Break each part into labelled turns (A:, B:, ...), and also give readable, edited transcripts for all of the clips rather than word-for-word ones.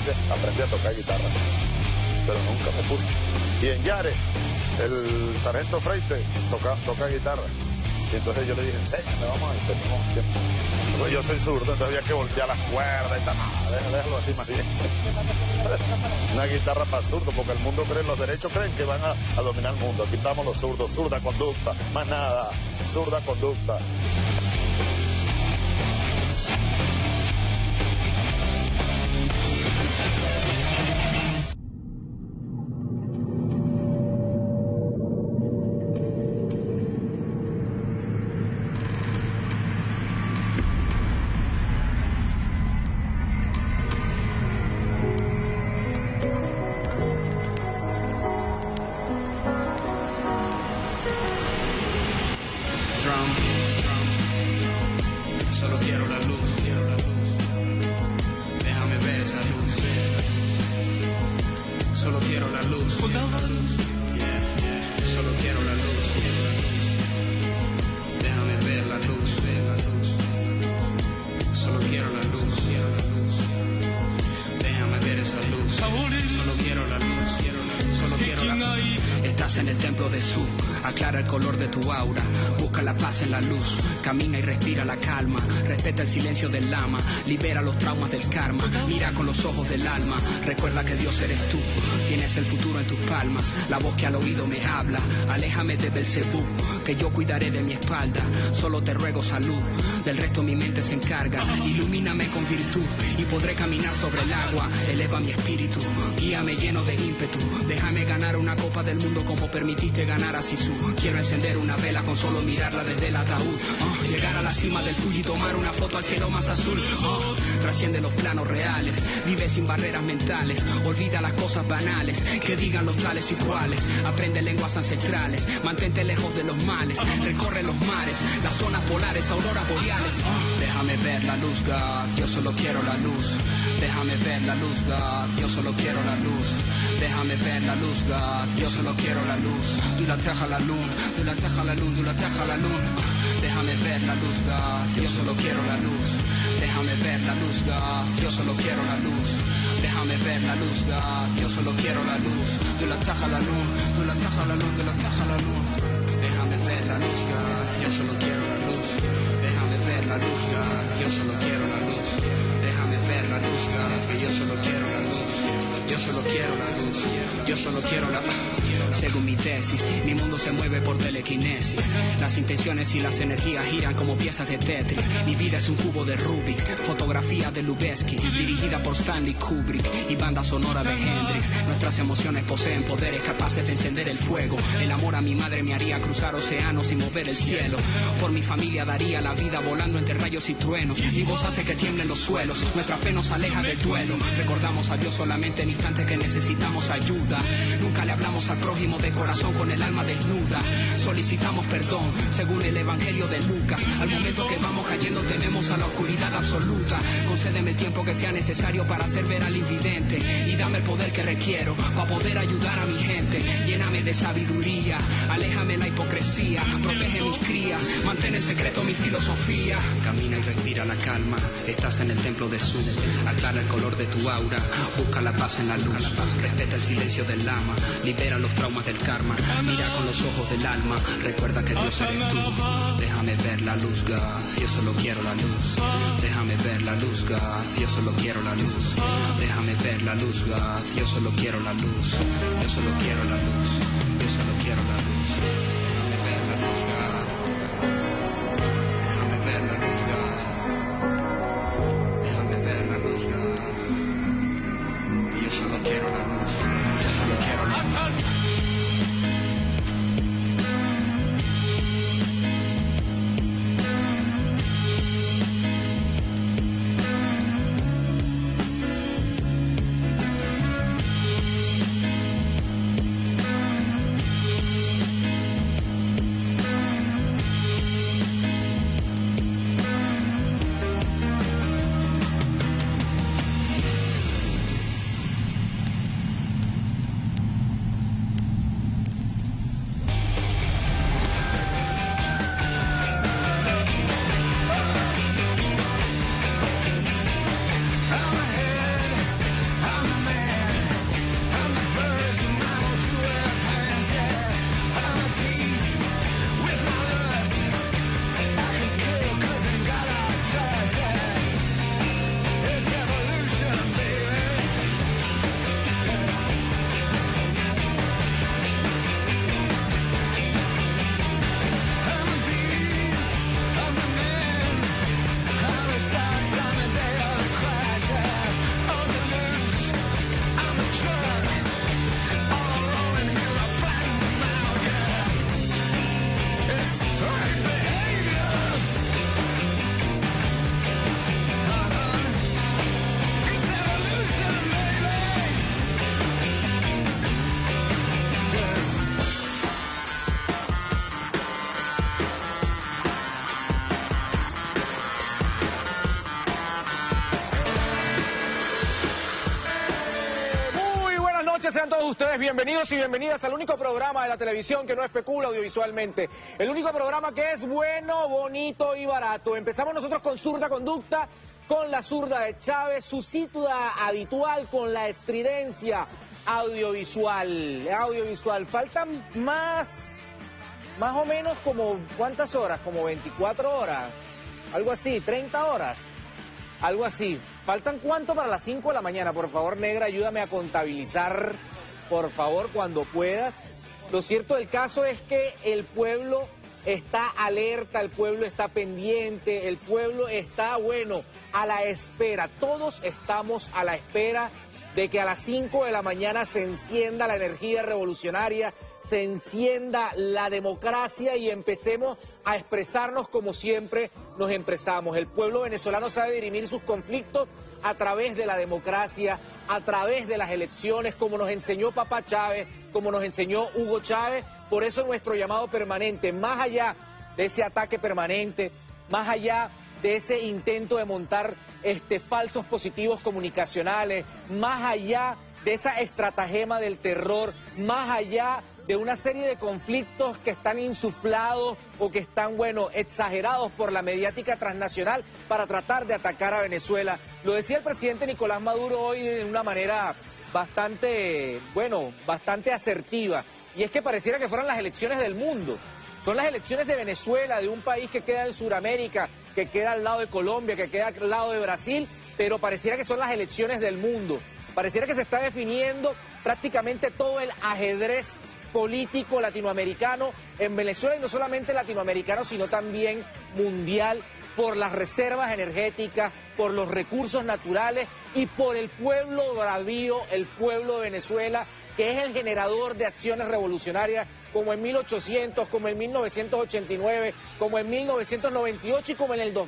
A: dice, aprendí a tocar guitarra, pero nunca me puse. Y en Yare, el sargento Freite toca guitarra. Y entonces yo le dije, enséñame, vamos a intentar. Pues yo soy zurdo, entonces había que voltear las cuerdas y tal. Déjalo así más bien. Una guitarra para zurdo, porque el mundo cree, los derechos creen que van a dominar el mundo. Aquí estamos los zurdos, zurda conducta, más nada, zurda conducta.
B: Solo quiero la luz, déjame ver esa luz. Solo quiero la luz, solo quiero la luz. Déjame ver la luz, solo quiero la luz. Déjame ver esa luz, solo quiero la luz, solo quiero la luz. Estás en el templo de Su, aclara el color de tu aura, busca la paz en la luz, camina y respira la calma, respeta el silencio del lama, libera los traumas del karma, mira con los ojos del alma, recuerda que Dios eres tú, tienes el futuro en tus palmas, la voz que al oído me habla, aléjame de Belcebú, que yo cuidaré de mi espalda, solo te ruego salud, del resto mi mente se encarga, ilumíname con virtud y podré caminar sobre el agua, eleva mi espíritu, guíame lleno de ímpetu, déjame ganar una copa del mundo como permitiste ganar a Sisu. Quiero encender una vela con solo mirarla desde el ataúd. Llegar a la cima del Fuji y tomar una foto al cielo más azul. Trasciende los planos reales, vive sin barreras mentales. Olvida las cosas banales, que digan los tales y cuales. Aprende lenguas ancestrales, mantente lejos de los males. Recorre los mares, las zonas polares, auroras boreales. Déjame ver la luz, God, yo solo quiero la luz. Déjame ver la luz, God, yo solo quiero la luz. Déjame ver la luz, God, yo solo quiero la luz. Du la teja la luz, du la teja la luz, du la teja la luz. Déjame ver la luz, God, yo solo quiero la luz. Déjame ver la luz, God, yo solo quiero la luz. Déjame ver la luz, God, yo solo quiero la luz. Du la teja la luz, du la teja la luz, du la teja la luz. Déjame ver la luz, God, yo solo quiero la luz. Déjame ver la luz, God, yo solo quiero la luz. Déjame ver la luz, God, que yo solo quiero la luz. Yo solo quiero la luz, yo solo quiero la luz. Según mi tesis, mi mundo se mueve por telequinesis. Las intenciones y las energías giran como piezas de Tetris. Mi vida es un cubo de Rubik, fotografía de Lubeski, dirigida por Stanley Kubrick y banda sonora de Hendrix. Nuestras emociones poseen poderes capaces de encender el fuego. El amor a mi madre me haría cruzar océanos y mover el cielo. Por mi familia daría la vida volando entre rayos y truenos. Mi voz hace que tiemblen los suelos, nuestra fe nos aleja del duelo. Recordamos a Dios solamente en instantes que necesitamos ayuda. Nunca le hablamos al prójimo de corazón con el alma desnuda. Solicitamos perdón según el evangelio de Lucas. Al momento que vamos cayendo tememos a la oscuridad absoluta. Concédeme el tiempo que sea necesario para hacer ver al invidente y dame el poder que requiero para poder ayudar a mi gente. Lléname de sabiduría, aléjame la hipocresía, protege mis crías, mantén en secreto mi filosofía. Camina y respira la calma, estás en el templo de Su. Aclara el color de tu aura, busca la paz en la luz, respeta el silencio del lama, libera los traumas del karma, mira con los ojos del alma, recuerda que Dios eres tú. Déjame ver la luz, God, yo solo quiero la luz. Déjame ver la luz, God, yo solo quiero la luz. Déjame ver la luz, God, yo solo quiero la luz. Yo solo quiero la luz, yo solo quiero la luz. Déjame ver la luz, God. Déjame ver la luz, God. Déjame ver la luz, God. Yo solo quiero la luz, yo solo quiero la luz.
C: noches, sean todos ustedes bienvenidos y bienvenidas al único programa de la televisión que no especula audiovisualmente. El único programa que es bueno, bonito y barato. Empezamos nosotros con Zurda Conducta, con la zurda de Chávez, su cita habitual con la estridencia audiovisual. Faltan más o menos como, ¿cuántas horas? Como 24 horas, algo así, 30 horas, algo así. ¿Faltan cuánto para las 5 de la mañana? Por favor, negra, ayúdame a contabilizar, por favor, cuando puedas. Lo cierto del caso es que el pueblo está alerta, el pueblo está pendiente, el pueblo está, bueno, a la espera. Todos estamos a la espera de que a las 5 de la mañana se encienda la energía revolucionaria, se encienda la democracia y empecemos a expresarnos como siempre nos expresamos. El pueblo venezolano sabe dirimir sus conflictos a través de la democracia, a través de las elecciones, como nos enseñó papá Chávez, como nos enseñó Hugo Chávez. Por eso nuestro llamado permanente, más allá de ese ataque permanente, más allá de ese intento de montar falsos positivos comunicacionales, más allá de esa estratagema del terror, más allá de una serie de conflictos que están insuflados o que están, bueno, exagerados por la mediática transnacional para tratar de atacar a Venezuela. Lo decía el presidente Nicolás Maduro hoy de una manera bastante, bueno, bastante asertiva, y es que pareciera que fueran las elecciones del mundo. Son las elecciones de Venezuela, de un país que queda en Sudamérica, que queda al lado de Colombia, que queda al lado de Brasil, pero pareciera que son las elecciones del mundo. Pareciera que se está definiendo prácticamente todo el ajedrez político latinoamericano en Venezuela, y no solamente latinoamericano, sino también mundial, por las reservas energéticas, por los recursos naturales y por el pueblo bravío, el pueblo de Venezuela, que es el generador de acciones revolucionarias como en 1800, como en 1989, como en 1998 y como en el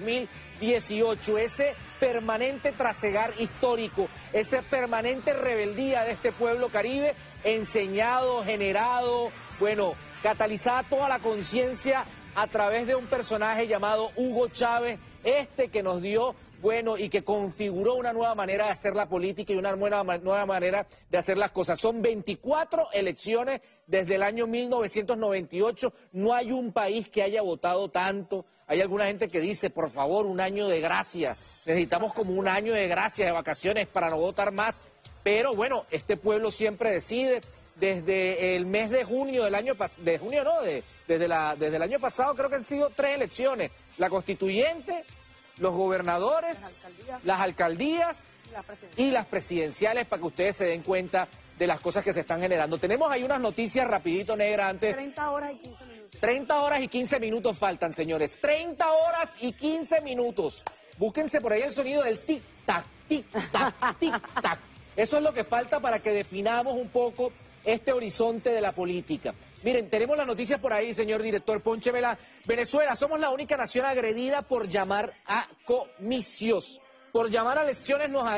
C: 2018. Ese permanente trasegar histórico, esa permanente rebeldía de este pueblo caribe, enseñado, generado, bueno, catalizada toda la conciencia a través de un personaje llamado Hugo Chávez, que nos dio, bueno, y que configuró una nueva manera de hacer la política y una nueva manera de hacer las cosas. Son 24 elecciones desde el año 1998, no hay un país que haya votado tanto. Hay alguna gente que dice, por favor, un año de gracia, necesitamos como un año de gracia, de vacaciones para no votar más. Pero bueno, este pueblo siempre decide. Desde el mes de junio del año pasado, desde el año pasado creo que han sido 3 elecciones: la constituyente, los gobernadores, las alcaldías y las presidenciales, para que ustedes se den cuenta de las cosas que se están generando. Tenemos ahí unas noticias rapidito, negra, antes.
D: 30 horas y 15 minutos.
C: 30 horas y 15 minutos faltan, señores. 30 horas y 15 minutos. Búsquense por ahí el sonido del tic-tac, tic-tac, tic-tac. Eso es lo que falta para que definamos un poco este horizonte de la política. Miren, tenemos las noticias por ahí, señor director, pónchemela. Venezuela, somos la única nación agredida por llamar a comicios. Por llamar a elecciones nos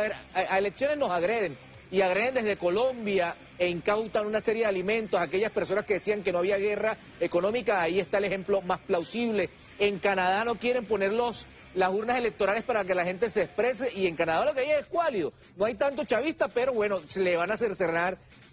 C: agreden. Y agreden desde Colombia e incautan una serie de alimentos a aquellas personas que decían que no había guerra económica. Ahí está el ejemplo más plausible. En Canadá no quieren poner las urnas electorales para que la gente se exprese, y en Canadá lo que hay es escuálido. No hay tanto chavista, pero bueno, se le van a cercenar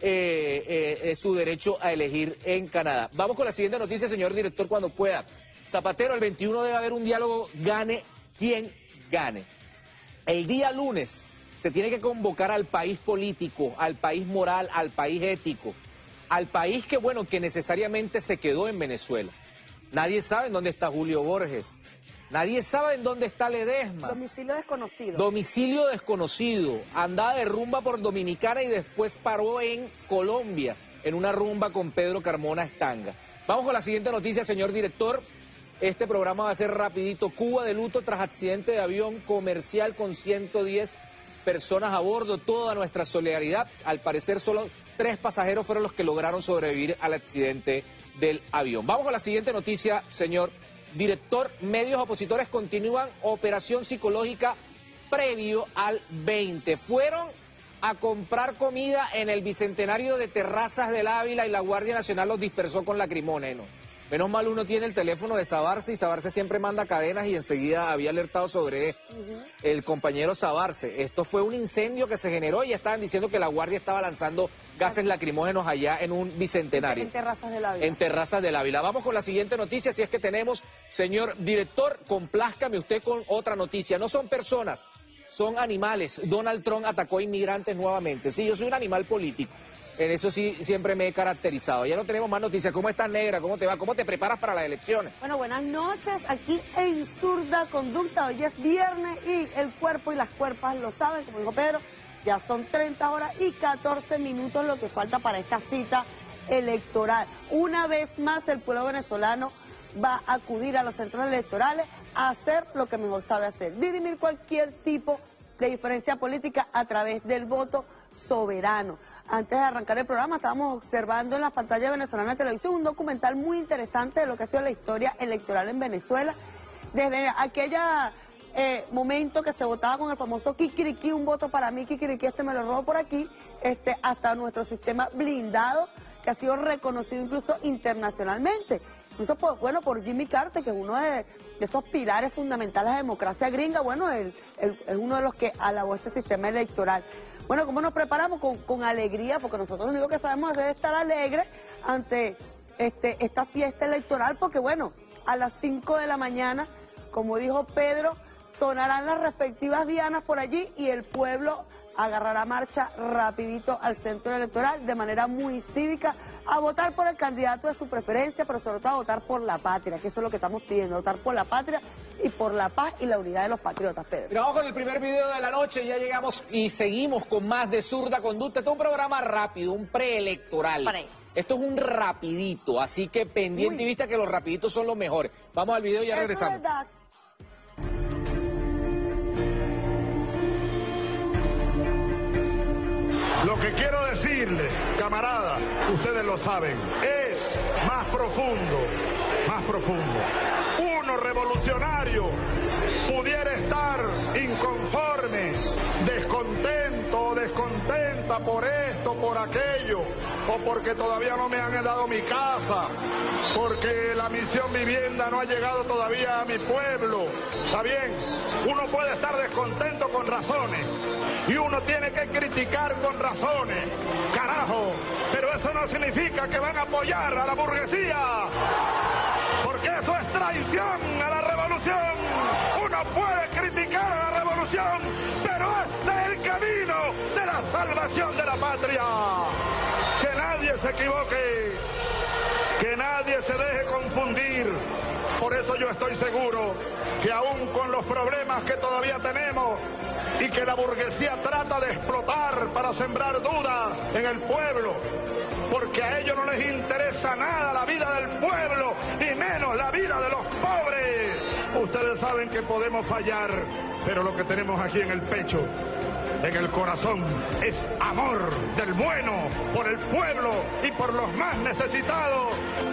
C: su derecho a elegir en Canadá. Vamos con la siguiente noticia, señor director, cuando pueda. Zapatero, el 21 debe haber un diálogo, gane quien gane. El día lunes se tiene que convocar al país político, al país moral, al país ético, al país que, bueno, que necesariamente se quedó en Venezuela. Nadie sabe en dónde está Julio Borges. Nadie sabe en dónde está Ledesma.
D: Domicilio desconocido.
C: Domicilio desconocido. Andaba de rumba por Dominicana y después paró en Colombia, en una rumba con Pedro Carmona Estanga. Vamos con la siguiente noticia, señor director. Este programa va a ser rapidito. Cuba de luto tras accidente de avión comercial con 110 personas a bordo. Toda nuestra solidaridad. Al parecer solo 3 pasajeros fueron los que lograron sobrevivir al accidente del avión. Vamos con la siguiente noticia, señor director. Medios opositores continúan operación psicológica previo al 20. Fueron a comprar comida en el Bicentenario de Terrazas del Ávila y la Guardia Nacional los dispersó con lacrimógenos. Menos mal uno tiene el teléfono de Sabarce y Sabarce siempre manda cadenas y enseguida había alertado sobre el compañero Sabarce. Esto fue un incendio que se generó y estaban diciendo que la Guardia estaba lanzando gases lacrimógenos allá en un bicentenario.
D: En Terrazas del Ávila.
C: En Terrazas del Ávila. Vamos con la siguiente noticia, si es que tenemos, señor director, complázcame usted con otra noticia. No son personas, son animales. Donald Trump atacó a inmigrantes nuevamente. Sí, yo soy un animal político. En eso sí siempre me he caracterizado. Ya no tenemos más noticias. ¿Cómo estás, negra? ¿Cómo te va? ¿Cómo te preparas para las elecciones?
D: Bueno, buenas noches. Aquí en Zurda Conducta. Hoy es viernes y el cuerpo y las cuerpas lo saben, como dijo Pedro. Ya son 30 horas y 14 minutos lo que falta para esta cita electoral. Una vez más el pueblo venezolano va a acudir a los centros electorales a hacer lo que mejor sabe hacer. Dirimir cualquier tipo de diferencia política a través del voto soberano. Antes de arrancar el programa estábamos observando en la pantalla venezolana de televisión un documental muy interesante de lo que ha sido la historia electoral en Venezuela. Desde aquella momento que se votaba con el famoso Kikiriki, un voto para mí, Kikiriki, este me lo robo por aquí, hasta nuestro sistema blindado, que ha sido reconocido incluso internacionalmente. Incluso por Jimmy Carter, que es uno de esos pilares fundamentales de la democracia gringa, bueno, es uno de los que alabó este sistema electoral. Bueno, ¿cómo nos preparamos? Con alegría, porque nosotros lo único que sabemos hacer es estar alegres ante esta fiesta electoral, porque bueno, a las 5 de la mañana, como dijo Pedro, sonarán las respectivas dianas por allí y el pueblo agarrará marcha rapidito al centro electoral de manera muy cívica a votar por el candidato de su preferencia, pero sobre todo a votar por la patria, que eso es lo que estamos pidiendo, votar por la patria y por la paz y la unidad de los patriotas, Pedro.
C: Pero vamos con el primer video de la noche, ya llegamos y seguimos con más de Zurda Conducta. Este es un programa rápido, un preelectoral. Esto es un rapidito, así que pendiente y vista que los rapiditos son los mejores. Vamos al video y ya regresamos.
D: Es verdad.
A: Lo que quiero decirle, camarada, ustedes lo saben, es más profundo, más profundo. Uno revolucionario pudiera estar inconforme, descontento o descontenta por esto, por aquello, o porque todavía no me han dado mi casa, porque la misión vivienda no ha llegado todavía a mi pueblo. ¿Está bien? Uno puede estar descontento con razones y uno tiene que criticar con razones, carajo, pero eso no significa que van a apoyar a la burguesía, porque eso es traición a la revolución. Uno puede criticar a la revolución, pero este es el camino de la salvación de la patria. Que nadie se equivoque, que nadie se deje confundir. Por eso yo estoy seguro que aún con los problemas que todavía tenemos y que la burguesía trata de explotar para sembrar dudas en el pueblo, porque a ellos no les interesa nada la vida del pueblo, ni menos la vida de los pobres. Ustedes saben que podemos fallar, pero lo que tenemos aquí en el pecho, en el corazón, es amor del bueno por el pueblo y por los más necesitados.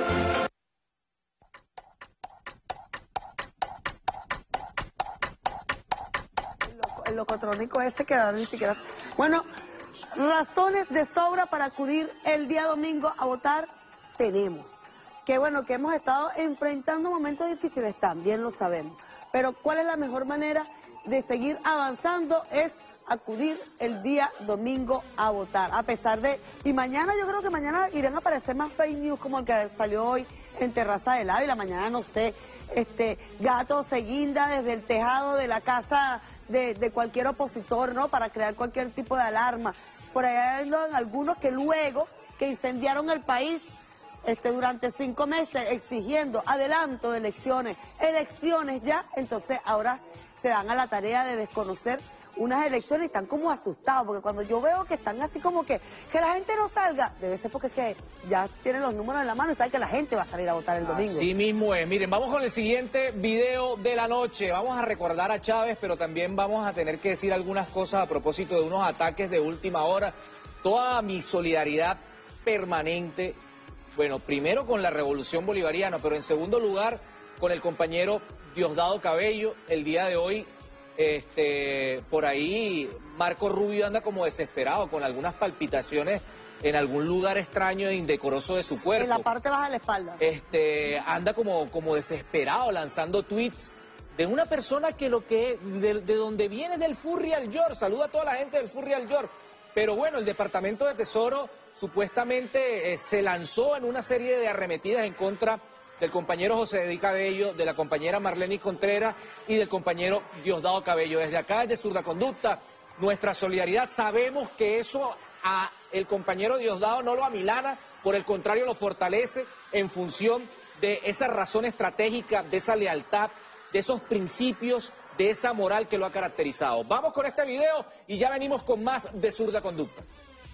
D: El locotrónico ese que ahora ni siquiera... Bueno, razones de sobra para acudir el día domingo a votar tenemos. Que bueno, que hemos estado enfrentando momentos difíciles, también lo sabemos. Pero ¿cuál es la mejor manera de seguir avanzando? Es acudir el día domingo a votar, a pesar de... Y mañana, yo creo que mañana irán a aparecer más fake news como el que salió hoy en Terraza del Ávila. Mañana, no sé, gato se guinda desde el tejado de la casa de cualquier opositor, ¿no? Para crear cualquier tipo de alarma. Por allá hay algunos que luego que incendiaron el país durante 5 meses exigiendo adelanto de elecciones ya, entonces ahora se dan a la tarea de desconocer unas elecciones y están como asustados, porque cuando yo veo que están así como que la gente no salga, debe ser porque es que ya tienen los números en la mano y saben que la gente va a salir a votar el domingo.
C: Así mismo es. Miren, vamos con el siguiente video de la noche. Vamos a recordar a Chávez, pero también vamos a tener que decir algunas cosas a propósito de unos ataques de última hora. Toda mi solidaridad permanente, bueno, primero con la Revolución Bolivariana, pero en segundo lugar con el compañero Diosdado Cabello. El día de hoy, por ahí Marco Rubio anda como desesperado con algunas palpitaciones en algún lugar extraño e indecoroso de su cuerpo.
D: En la parte baja de la espalda.
C: Anda como desesperado lanzando tweets de una persona que de donde viene es del Furriel York. Saluda a toda la gente del Furriel York. Pero bueno, el Departamento de Tesoro supuestamente se lanzó en una serie de arremetidas en contra del compañero José Eddy Cabello, de la compañera Marleny Contreras y del compañero Diosdado Cabello. Desde acá, desde Zurda Conducta, nuestra solidaridad. Sabemos que eso a el compañero Diosdado no lo amilana, por el contrario lo fortalece en función de esa razón estratégica, de esa lealtad, de esos principios, de esa moral que lo ha caracterizado. Vamos con este video y ya venimos con más de Zurda Conducta.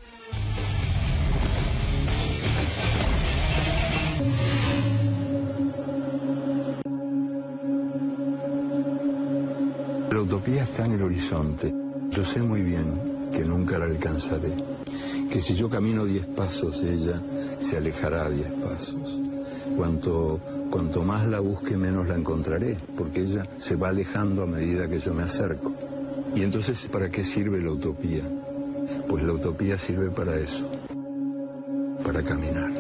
E: La utopía está en el horizonte. Yo sé muy bien que nunca la alcanzaré, que si yo camino 10 pasos, ella se alejará 10 pasos. Cuanto más la busque, menos la encontraré, porque ella se va alejando a medida que yo me acerco. Y entonces, ¿para qué sirve la utopía? Pues la utopía sirve para eso, para caminar.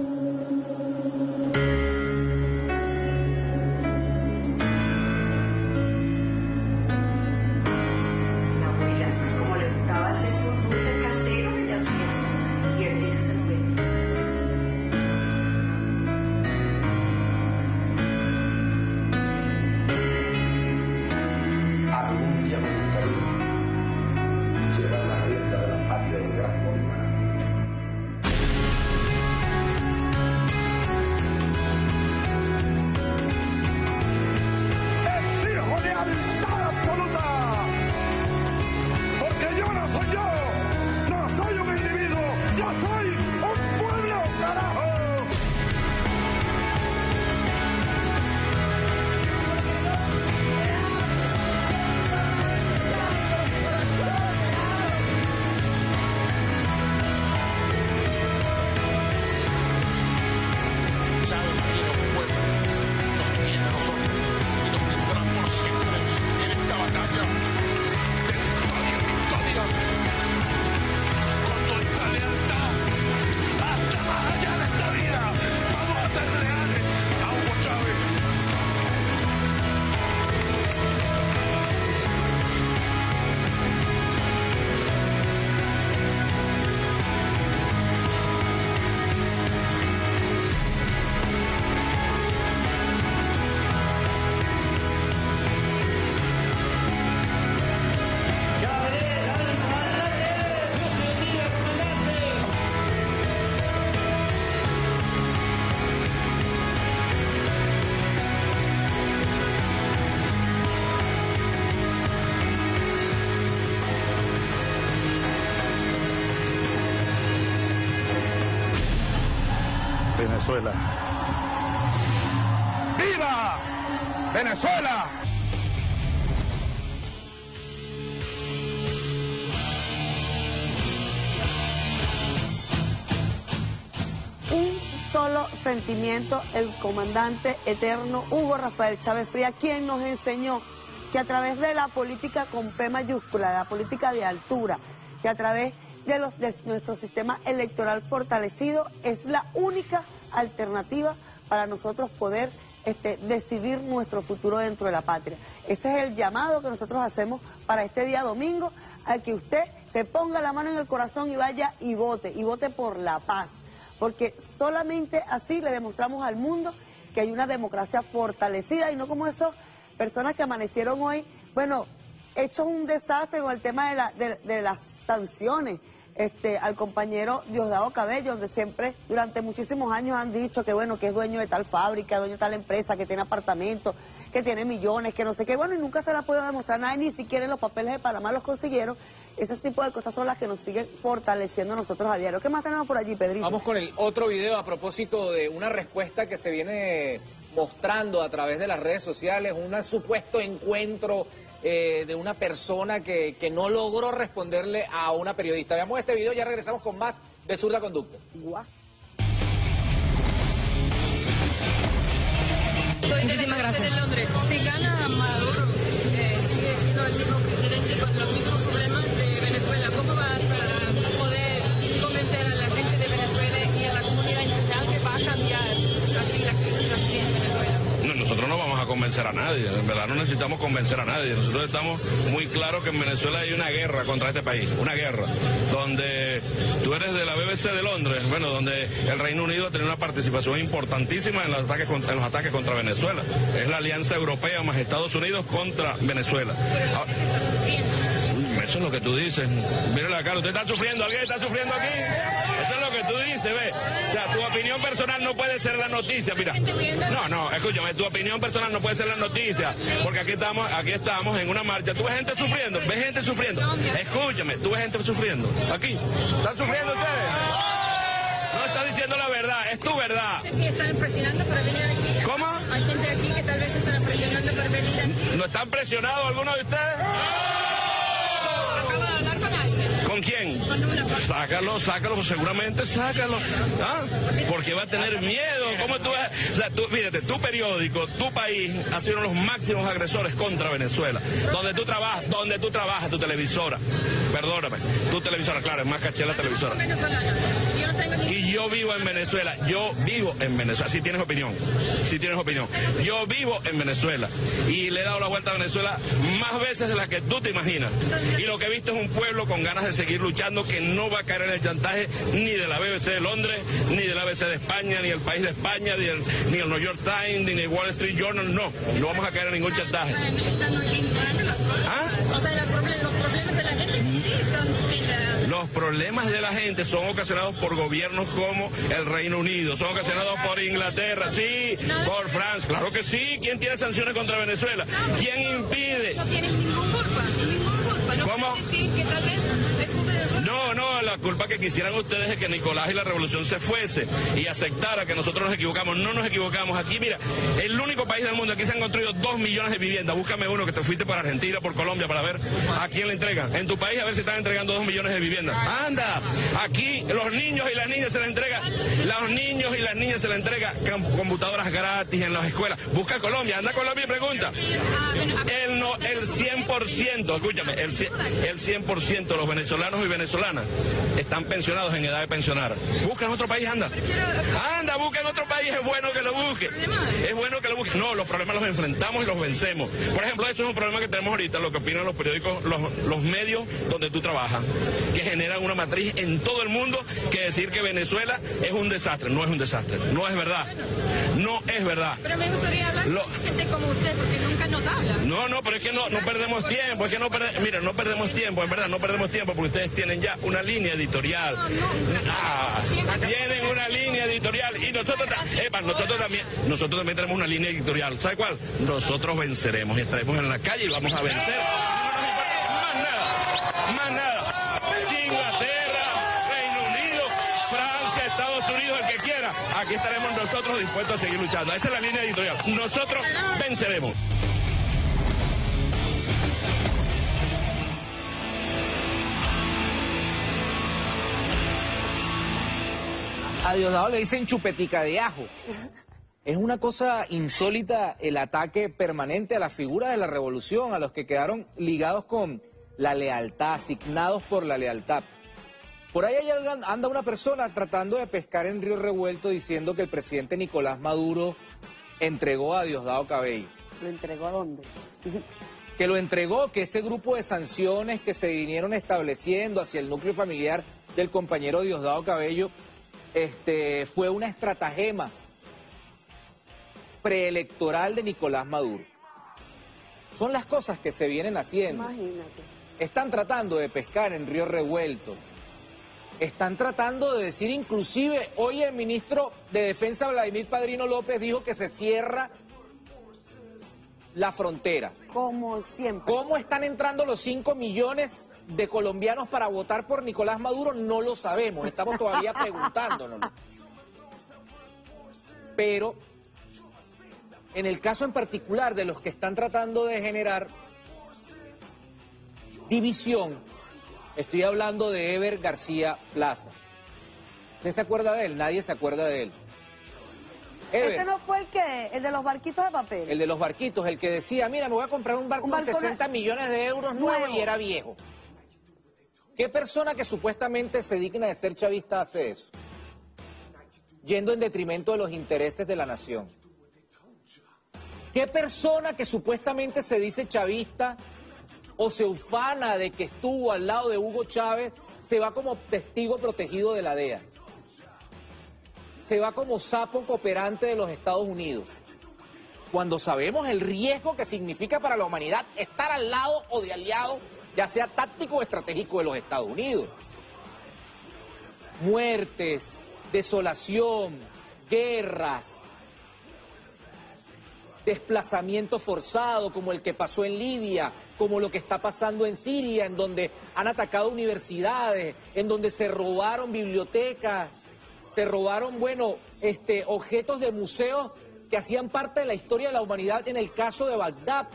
A: Venezuela. ¡Viva Venezuela!
D: Un solo sentimiento, el comandante eterno Hugo Rafael Chávez Frías, quien nos enseñó que a través de la política con P mayúscula, la política de altura, que a través de nuestro sistema electoral fortalecido es la única alternativa para nosotros poder decidir nuestro futuro dentro de la patria. Ese es el llamado que nosotros hacemos para este día domingo, a que usted se ponga la mano en el corazón y vaya y vote por la paz, porque solamente así le demostramos al mundo que hay una democracia fortalecida y no como esas personas que amanecieron hoy, bueno, hechos un desastre con el tema de las sanciones al compañero Diosdado Cabello, donde siempre durante muchísimos años han dicho que bueno, que es dueño de tal fábrica, dueño de tal empresa, que tiene apartamentos, que tiene millones, que no sé qué, bueno, y nunca se le ha podido demostrar nada, ni siquiera en los papeles de Panamá los consiguieron. Ese tipo de cosas son las que nos siguen fortaleciendo a nosotros a diario. ¿Qué más tenemos por allí, Pedrito?
C: Vamos con el otro video a propósito de una respuesta que se viene mostrando a través de las redes sociales, un supuesto encuentro de una persona que no logró responderle a una periodista. Veamos este video y ya regresamos con más de Zurda Conducta.
F: Muchísimas gracias. En Londres, si gana Maduro, sigue siendo el mismo presidente con los mismos problemas de Venezuela, ¿cómo vas para poder convencer a la gente
G: convencer a nadie, en verdad no necesitamos convencer a nadie. Nosotros estamos muy claros que en Venezuela hay una guerra contra este país, una guerra, donde tú eres de la BBC de Londres, bueno, donde el Reino Unido ha tenido una participación importantísima en los ataques contra Venezuela. Es la Alianza Europea más Estados Unidos contra Venezuela. Eso es lo que tú dices. Mírale acá, ¿usted está sufriendo? ¿Alguien está sufriendo aquí? Eso es lo que tú dices, ¿ves? O sea, tu opinión personal no puede ser la noticia, mira. No, escúchame, tu opinión personal no puede ser la noticia, porque aquí estamos en una marcha. ¿Tú ves gente sufriendo? ¿Ves gente sufriendo? Escúchame, ¿tú ves gente sufriendo? Aquí. ¿Están sufriendo ustedes? No estás diciendo la verdad, es tu verdad.
F: Están presionando para venir aquí.
G: ¿Cómo?
F: Hay gente aquí que tal vez están presionando para venir aquí.
G: ¿No están presionados algunos de ustedes? ¿Con quién? Sácalo, seguramente sácalo. ¿Ah? Porque va a tener miedo. ¿Cómo tú vas? O sea, fíjate, tu periódico, tu país ha sido uno de los máximos agresores contra Venezuela. Donde tú trabajas, tu televisora. Perdóname, tu televisora, claro, es más caché la televisora. Y yo vivo en Venezuela, si tienes opinión, yo vivo en Venezuela y le he dado la vuelta a Venezuela más veces de las que tú te imaginas. Y lo que he visto es un pueblo con ganas de seguir luchando, que no va a caer en el chantaje ni de la BBC de Londres, ni de la BBC de España, ni el País de España, ni el New York Times, ni el Wall Street Journal, no vamos a caer en ningún chantaje. ¿Ah? Los problemas de la gente son ocasionados por gobiernos como el Reino Unido, son ocasionados por Inglaterra, sí, por Francia, claro que sí. ¿Quién tiene sanciones contra Venezuela? ¿Quién impide?
F: No tienes ningún culpa. No.
G: ¿Cómo?
F: Decir que tal vez es culpa de Venezuela.
G: No, la culpa que quisieran ustedes es que Nicolás y la revolución se fuese y aceptara que nosotros nos equivocamos. No nos equivocamos. Aquí, mira, el único país del mundo, aquí se han construido 2 millones de viviendas. Búscame uno, que te fuiste para Argentina, por Colombia, para ver a quién le entregan. En tu país, a ver si están entregando 2 millones de viviendas. ¡Anda! Aquí los niños y las niñas se les entrega, computadoras gratis en las escuelas. Busca Colombia, anda a Colombia y pregunta. El 100%, escúchame, el 100% de los venezolanos y venezolanas están pensionados en edad de pensionar. Busca en otro país, anda, busca en otro país, es bueno que lo busque. No, los problemas los enfrentamos y los vencemos. Por ejemplo, eso es un problema que tenemos ahorita, lo que opinan los periódicos, los medios donde tú trabajas, que generan una matriz en todo el mundo que decir que Venezuela es un desastre. No es un desastre, no es verdad.
F: Pero me gustaría hablar con gente como usted, porque nunca nos habla.
G: No, pero es que no perdemos tiempo, no perdemos tiempo, en verdad, no perdemos tiempo, porque ustedes tienen ya una línea editorial. Tienen una línea editorial y nosotros también tenemos una línea editorial. ¿Sabe cuál? Nosotros venceremos y estaremos en la calle y vamos a vencer. Más nada. Inglaterra, Reino Unido, Francia, Estados Unidos, el que quiera. Aquí estaremos nosotros dispuestos a seguir luchando. Esa es la línea editorial. Nosotros venceremos.
C: A Diosdado le dicen chupetica de ajo. Es una cosa insólita el ataque permanente a las figuras de la revolución, a los que quedaron ligados con la lealtad, asignados por la lealtad. Por ahí anda una persona tratando de pescar en río revuelto diciendo que el presidente Nicolás Maduro entregó a Diosdado Cabello.
D: ¿Lo entregó a dónde?
C: Que lo entregó, que ese grupo de sanciones que se vinieron estableciendo hacia el núcleo familiar del compañero Diosdado Cabello fue una estratagema preelectoral de Nicolás Maduro. Son las cosas que se vienen haciendo.
D: Imagínate.
C: Están tratando de pescar en río revuelto. Están tratando de decir, inclusive, hoy el ministro de Defensa, Vladimir Padrino López, dijo que se cierra la frontera.
D: Como siempre.
C: ¿Cómo están entrando los 5 millones de colombianos para votar por Nicolás Maduro? No lo sabemos, estamos todavía preguntándonos. Pero, en el caso en particular de los que están tratando de generar división, estoy hablando de Eber García Plaza. ¿Usted se acuerda de él? Nadie se acuerda de él. Eber,
D: ¿Ese no fue el de los barquitos de papel?
C: el de los barquitos, el que decía, mira, me voy a comprar un barco con 60 millones de euros nuevo y era viejo. ¿Qué persona que supuestamente se digna de ser chavista hace eso? Yendo en detrimento de los intereses de la nación. ¿Qué persona que supuestamente se dice chavista o se ufana de que estuvo al lado de Hugo Chávez se va como testigo protegido de la DEA? Se va como sapo cooperante de los Estados Unidos, cuando sabemos el riesgo que significa para la humanidad estar al lado o de aliado, ya sea táctico o estratégico, de los Estados Unidos. Muertes, desolación, guerras, desplazamiento forzado como el que pasó en Libia, como lo que está pasando en Siria, en donde han atacado universidades, en donde se robaron bibliotecas, se robaron, objetos de museos que hacían parte de la historia de la humanidad en el caso de Bagdad.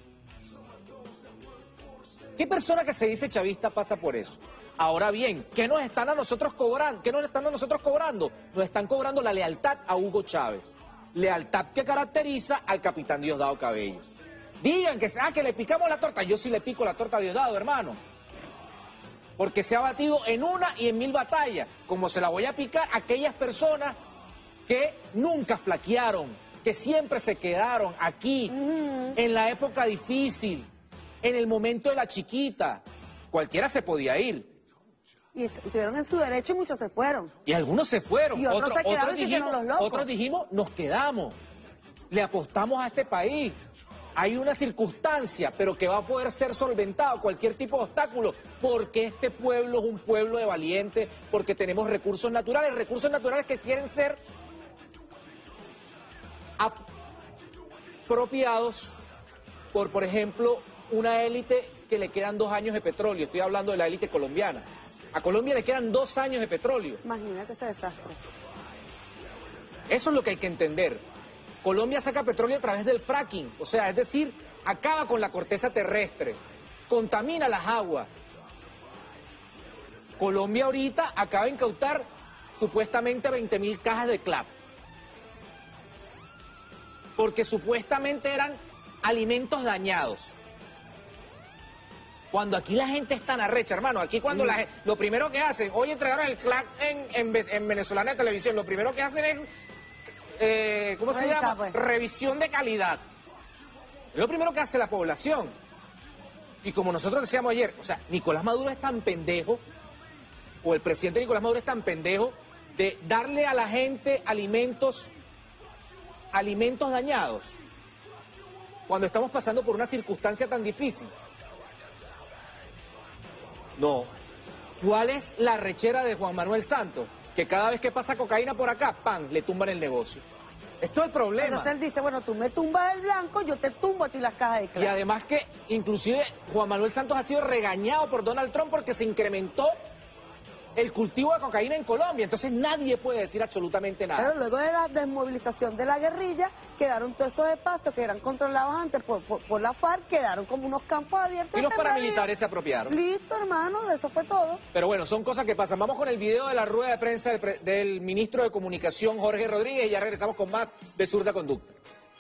C: ¿Qué persona que se dice chavista pasa por eso? Ahora bien, ¿qué nos están a nosotros cobrando? ¿Qué nos están a nosotros cobrando? Nos están cobrando la lealtad a Hugo Chávez. Lealtad que caracteriza al capitán Diosdado Cabello. Digan que le picamos la torta. Yo sí le pico la torta a Diosdado, hermano. Porque se ha batido en una y en 1000 batallas. Como se la voy a picar a aquellas personas que nunca flaquearon, que siempre se quedaron aquí, en la época difícil, en el momento de la chiquita. Cualquiera se podía ir.
D: Y estuvieron en su derecho y muchos se fueron.
C: Y algunos se fueron.
D: Y otros se quedaron y se hicieron los locos.
C: Otros dijimos, nos quedamos. Le apostamos a este país. Hay una circunstancia, pero que va a poder ser solventado cualquier tipo de obstáculo, porque este pueblo es un pueblo de valientes, porque tenemos recursos naturales que quieren ser apropiados por ejemplo, una élite que le quedan 2 años de petróleo. Estoy hablando de la élite colombiana. A Colombia le quedan 2 años de petróleo.
D: Imagínate ese desastre.
C: Eso es lo que hay que entender. Colombia saca petróleo a través del fracking, o sea, es decir, acaba con la corteza terrestre, contamina las aguas. Colombia ahorita acaba de incautar supuestamente 20.000 cajas de CLAP, porque supuestamente eran alimentos dañados. Cuando aquí la gente es tan arrecha, hermano, aquí cuando lo primero que hacen, hoy entregaron el CLAP en Venezolana de Televisión, lo primero que hacen es ¿cómo se llama? Pues. Revisión de calidad. Es lo primero que hace la población. Y como nosotros decíamos ayer, o sea, Nicolás Maduro es tan pendejo, o el presidente Nicolás Maduro es tan pendejo, de darle a la gente alimentos dañados, cuando estamos pasando por una circunstancia tan difícil. No. ¿Cuál es la rechera de Juan Manuel Santos? Que cada vez que pasa cocaína por acá, ¡pam!, le tumban el negocio. Esto es el problema.
D: Entonces él dice, bueno, tú me tumbas el blanco, yo te tumbo a ti las cajas de CLAP.
C: Y además que, inclusive, Juan Manuel Santos ha sido regañado por Donald Trump porque se incrementó el cultivo de cocaína en Colombia. Entonces nadie puede decir absolutamente nada.
D: Pero luego de la desmovilización de la guerrilla, quedaron todos esos espacios que eran controlados antes por la FARC, quedaron como unos campos abiertos.
C: Y los paramilitares se apropiaron.
D: Listo, hermano, eso fue todo.
C: Pero bueno, son cosas que pasan. Vamos con el video de la rueda de prensa del ministro de Comunicación, Jorge Rodríguez, y ya regresamos con más de Zurda Conducta.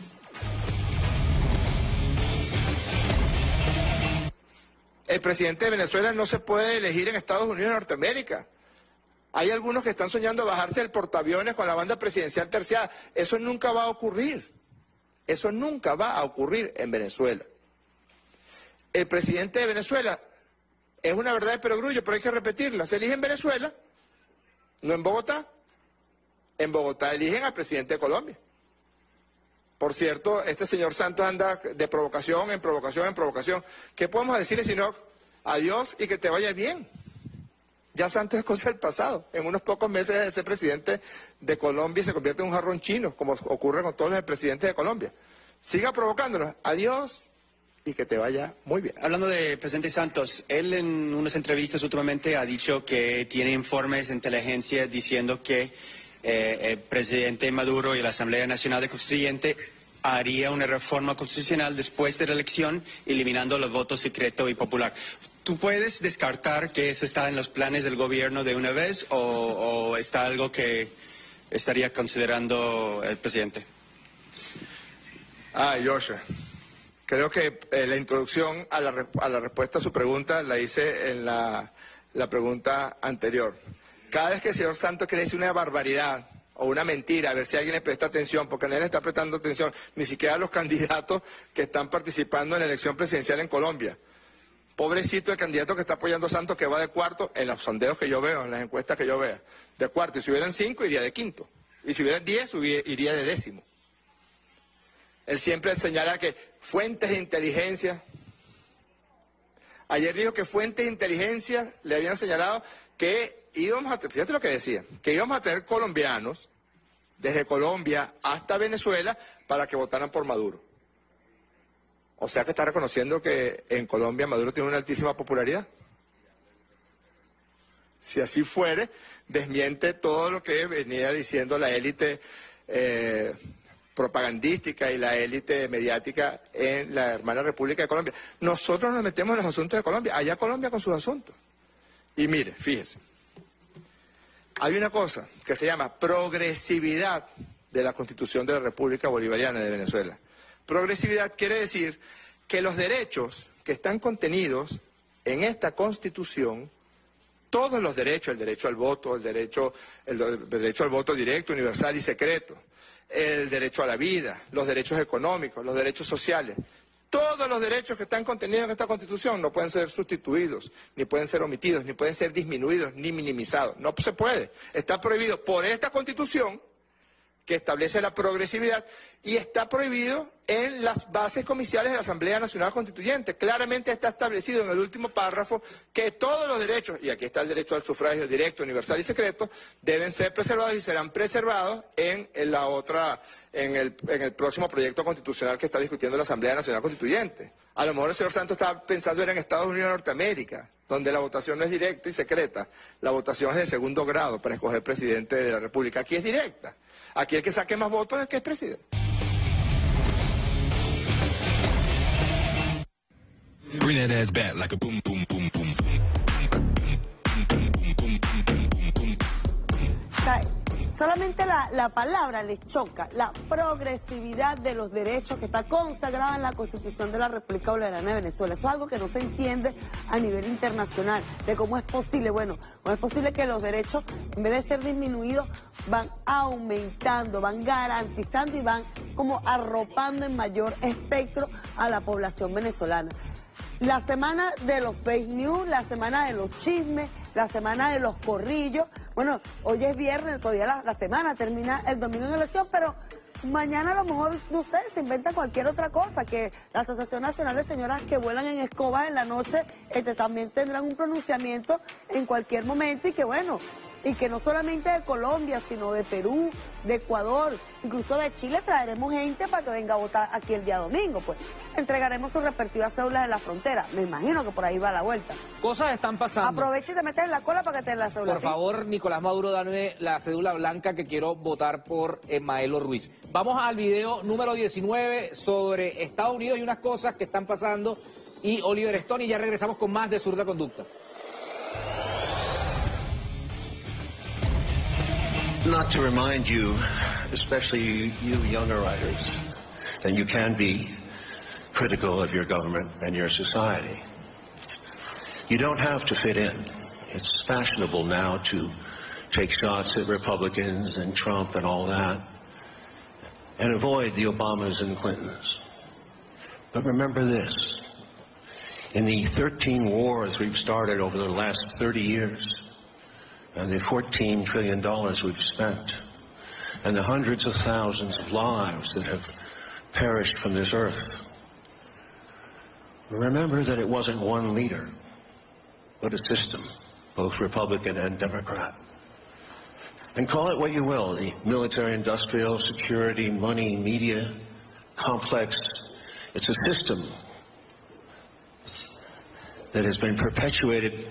H: El presidente de Venezuela no se puede elegir en Estados Unidos de Norteamérica. Hay algunos que están soñando bajarse del portaaviones con la banda presidencial terciada. Eso nunca va a ocurrir. Eso nunca va a ocurrir en Venezuela. El presidente de Venezuela es una verdad de perogrullo, pero hay que repetirla. Se elige en Venezuela, no en Bogotá. En Bogotá eligen al presidente de Colombia. Por cierto, este señor Santos anda de provocación en provocación en provocación. ¿Qué podemos decirle sino adiós y que te vaya bien? Ya Santos es cosa del pasado. En unos pocos meses de ser presidente de Colombia se convierte en un jarrón chino, como ocurre con todos los presidentes de Colombia. Siga provocándonos. Adiós y que te vaya muy bien.
I: Hablando de presidente Santos, él en unas entrevistas últimamente ha dicho que tiene informes de inteligencia diciendo que el presidente Maduro y la Asamblea Nacional Constituyente haría una reforma constitucional después de la elección, eliminando el voto secreto y popular. ¿Tú puedes descartar que eso está en los planes del gobierno de una vez o está algo que estaría considerando el presidente?
H: Joshua, creo que la introducción a la respuesta a su pregunta la hice en la pregunta anterior. Cada vez que el señor Santos quiere decir una barbaridad o una mentira, a ver si alguien le presta atención, porque nadie le está prestando atención, ni siquiera a los candidatos que están participando en la elección presidencial en Colombia. Pobrecito el candidato que está apoyando a Santos, que va de cuarto, en los sondeos que yo veo, en las encuestas que yo vea, de cuarto, y si hubieran 5, iría de quinto, y si hubieran 10, iría de décimo. Él siempre señala que fuentes de inteligencia, ayer dijo que fuentes de inteligencia le habían señalado que íbamos a, fíjate lo que decía, que íbamos a tener colombianos desde Colombia hasta Venezuela para que votaran por Maduro. O sea que está reconociendo que en Colombia Maduro tiene una altísima popularidad. Si así fuere, desmiente todo lo que venía diciendo la élite propagandística y la élite mediática en la hermana República de Colombia. Nosotros nos metemos en los asuntos de Colombia, allá Colombia con sus asuntos. Y mire, fíjese, hay una cosa que se llama progresividad de la Constitución de la República Bolivariana de Venezuela. Progresividad quiere decir que los derechos que están contenidos en esta Constitución, todos los derechos, el derecho al voto, el derecho al voto directo, universal y secreto, el derecho a la vida, los derechos económicos, los derechos sociales, todos los derechos que están contenidos en esta Constitución no pueden ser sustituidos, ni pueden ser omitidos, ni pueden ser disminuidos, ni minimizados. No se puede. Está prohibido por esta Constitución, que establece la progresividad, y está prohibido en las bases comiciales de la Asamblea Nacional Constituyente. Claramente está establecido en el último párrafo que todos los derechos, y aquí está el derecho al sufragio directo, universal y secreto, deben ser preservados y serán preservados en el próximo proyecto constitucional que está discutiendo la Asamblea Nacional Constituyente. A lo mejor el señor Santos estaba pensando en Estados Unidos de Norteamérica, donde la votación no es directa y secreta. La votación es de segundo grado para escoger presidente de la República. Aquí es directa. Aquí el que saque más votos es el que es presidente.
J: Bring that ass back like a boom, boom, boom, boom, boom.
D: Solamente la palabra les choca, la progresividad de los derechos que está consagrada en la Constitución de la República Bolivariana de Venezuela. Eso es algo que no se entiende a nivel internacional, de cómo es posible, bueno, cómo es posible que los derechos, en vez de ser disminuidos, van aumentando, van garantizando y van como arropando en mayor espectro a la población venezolana. La semana de los fake news, la semana de los chismes, la semana de los corrillos. Bueno, hoy es viernes, todavía la semana termina el domingo en elección, pero mañana a lo mejor, no sé, se inventa cualquier otra cosa, que la Asociación Nacional de Señoras que Vuelan en Escobas en la noche también tendrán un pronunciamiento en cualquier momento, y que bueno, y que no solamente de Colombia, sino de Perú, de Ecuador, incluso de Chile, traeremos gente para que venga a votar aquí el día domingo, pues. Entregaremos sus respectivas cédulas en la frontera. Me imagino que por ahí va la vuelta.
C: Cosas están pasando.
D: Aprovecha y te metes en la cola para que te den la cédula.
C: Por favor, Nicolás Maduro, dame la cédula blanca que quiero votar por Maelo Ruiz. Vamos al video número 19 sobre Estados Unidos y unas cosas que están pasando. Y Oliver Stone, y ya regresamos con más de Zurda Conducta.
K: Not to remind you, especially you younger writers, that you can be critical of your government and your society. You don't have to fit in. It's fashionable now to take shots at Republicans and Trump and all that, and avoid the Obamas and Clintons. But remember this, in the 13 wars we've started over the last 30 years, and the $14 trillion we've spent, and the hundreds of thousands of lives that have perished from this earth, remember that it wasn't one leader, but a system, both Republican and Democrat. And call it what you will, the military, industrial, security, money, media, complex. It's a system that has been perpetuated,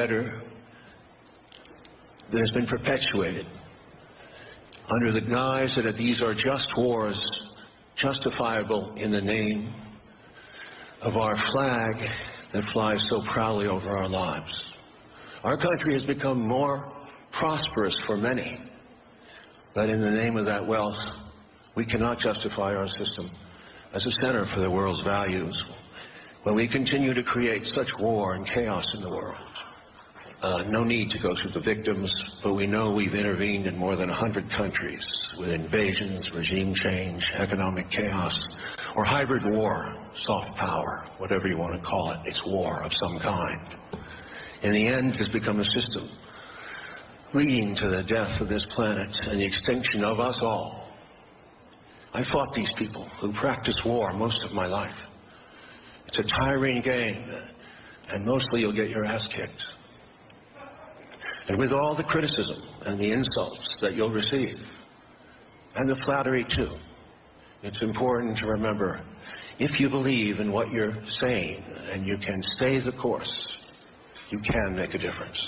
K: that has been perpetuated under the guise that these are just wars, justifiable in the name of our flag that flies so proudly over our lives. Our country has become more prosperous for many, but in the name of that wealth, we cannot justify our system as a center for the world's values when we continue to create such war and chaos in the world. No need to go through the victims, but we know we've intervened in more than 100 countries with invasions, regime change, economic chaos, or hybrid war, soft power, whatever you want to call it. It's war of some kind. In the end, it has become a system leading to the death of this planet and the extinction of us all. I fought these people who practice war most of my life. It's a tiring game, and mostly you'll get your ass kicked. And with all the criticism and the insults that you'll receive, and the flattery too, it's important to remember, if you believe in what you're saying and you can stay the course, you can make a difference.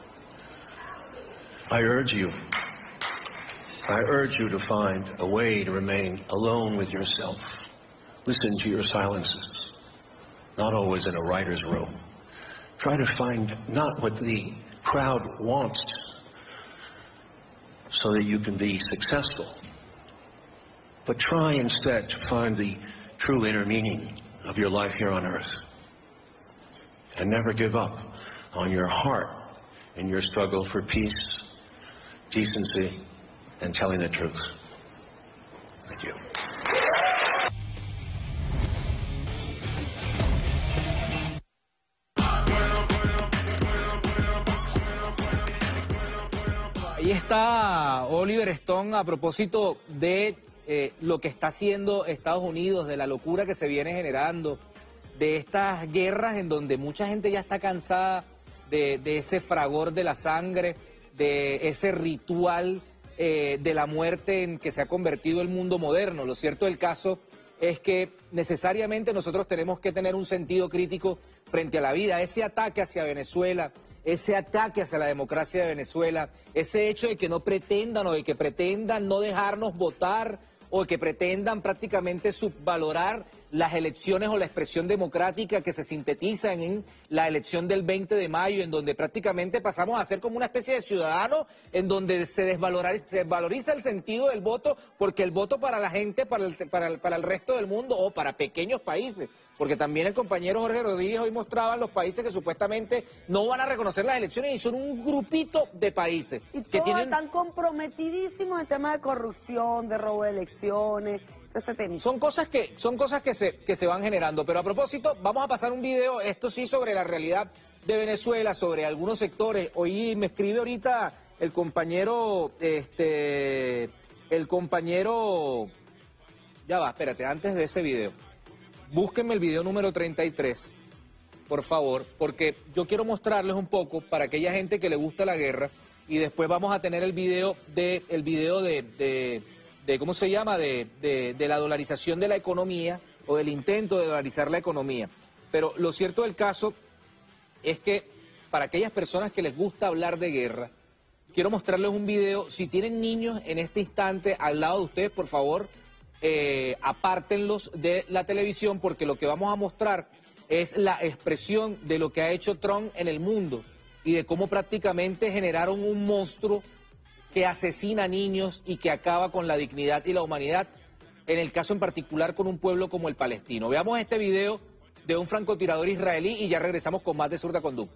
K: I urge you to find a way to remain alone with yourself. Listen to your silences, not always in a writer's room. Try to find not what the crowd wants, so that you can be successful, but try instead to find the true inner meaning of your life here on earth. And never give up on your heart in your struggle for peace, decency, and telling the truth. Thank you.
C: Ahí está Oliver Stone a propósito de lo que está haciendo Estados Unidos, de la locura que se viene generando, de estas guerras en donde mucha gente ya está cansada de ese fragor de la sangre, de ese ritual de la muerte en que se ha convertido el mundo moderno. Lo cierto del caso es que necesariamente nosotros tenemos que tener un sentido crítico frente a la vida. Ese ataque hacia Venezuela, ese ataque hacia la democracia de Venezuela, ese hecho de que no pretendan o de que pretendan no dejarnos votar o de que pretendan prácticamente subvalorar las elecciones o la expresión democrática que se sintetizan en la elección del 20 de mayo, en donde prácticamente pasamos a ser como una especie de ciudadano, en donde se desvaloriza el sentido del voto, porque el voto para la gente, para el resto del mundo o para pequeños países, porque también el compañero Jorge Rodríguez hoy mostraba los países que supuestamente no van a reconocer las elecciones y son un grupito de países.
D: Y
C: que
D: todos están comprometidísimos en temas de corrupción, de robo de elecciones.
C: Son cosas que se van generando, pero a propósito, vamos a pasar un video, esto sí, sobre la realidad de Venezuela, sobre algunos sectores. Hoy me escribe ahorita el compañero, ya va, espérate, antes de ese video, búsquenme el video número 33, por favor, porque yo quiero mostrarles un poco para aquella gente que le gusta la guerra, y después vamos a tener el video de ¿cómo se llama?, de la dolarización de la economía, o del intento de dolarizar la economía. Pero lo cierto del caso es que para aquellas personas que les gusta hablar de guerra, quiero mostrarles un video. Si tienen niños en este instante al lado de ustedes, por favor, apártenlos de la televisión, porque lo que vamos a mostrar es la expresión de lo que ha hecho Trump en el mundo y de cómo prácticamente generaron un monstruo que asesina niños y que acaba con la dignidad y la humanidad, en el caso en particular con un pueblo como el palestino. Veamos este video de un francotirador israelí y ya regresamos con más de Zurda Conducta.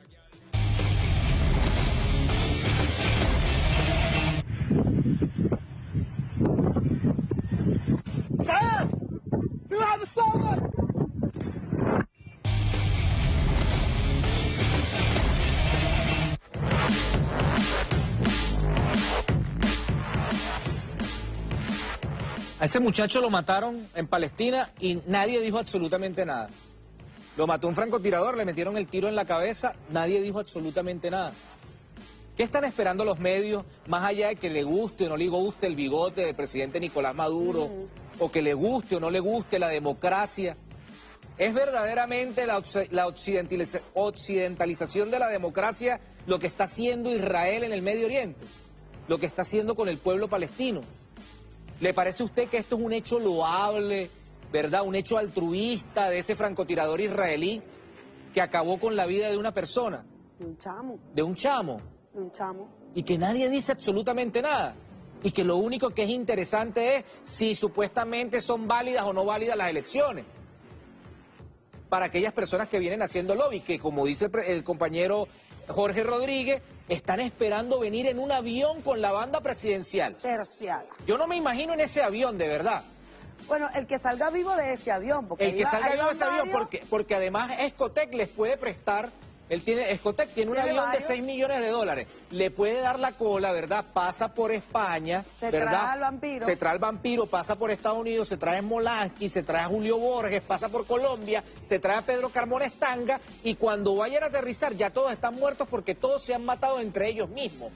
C: A ese muchacho lo mataron en Palestina y nadie dijo absolutamente nada. Lo mató un francotirador, le metieron el tiro en la cabeza, nadie dijo absolutamente nada. ¿Qué están esperando los medios, más allá de que le guste o no le guste el bigote del presidente Nicolás Maduro, o que le guste o no le guste la democracia? ¿Es verdaderamente la occidentalización de la democracia lo que está haciendo Israel en el Medio Oriente? Lo que está haciendo con el pueblo palestino. ¿Le parece a usted que esto es un hecho loable, verdad, un hecho altruista de ese francotirador israelí que acabó con la vida de una persona?
D: De un chamo.
C: De un chamo.
D: De un chamo.
C: Y que nadie dice absolutamente nada. Y que lo único que es interesante es si supuestamente son válidas o no válidas las elecciones. Para aquellas personas que vienen haciendo lobby, que como dice el compañero Jorge Rodríguez están esperando venir en un avión con la banda presidencial.
D: Terciada.
C: Yo no me imagino en ese avión, de verdad.
D: Bueno, el que salga vivo de ese avión. Porque
C: el que salga vivo de ese avión, porque además Escotec les puede prestar. Escotec tiene un avión de 6 millones de dólares. Le puede dar la cola, ¿verdad? Pasa por España, ¿verdad?
D: Trae al vampiro.
C: Se trae al vampiro, pasa por Estados Unidos, se trae a Molansky, se trae a Julio Borges, pasa por Colombia, se trae a Pedro Carmona Estanga, y cuando vayan a aterrizar ya todos están muertos porque todos se han matado entre ellos mismos.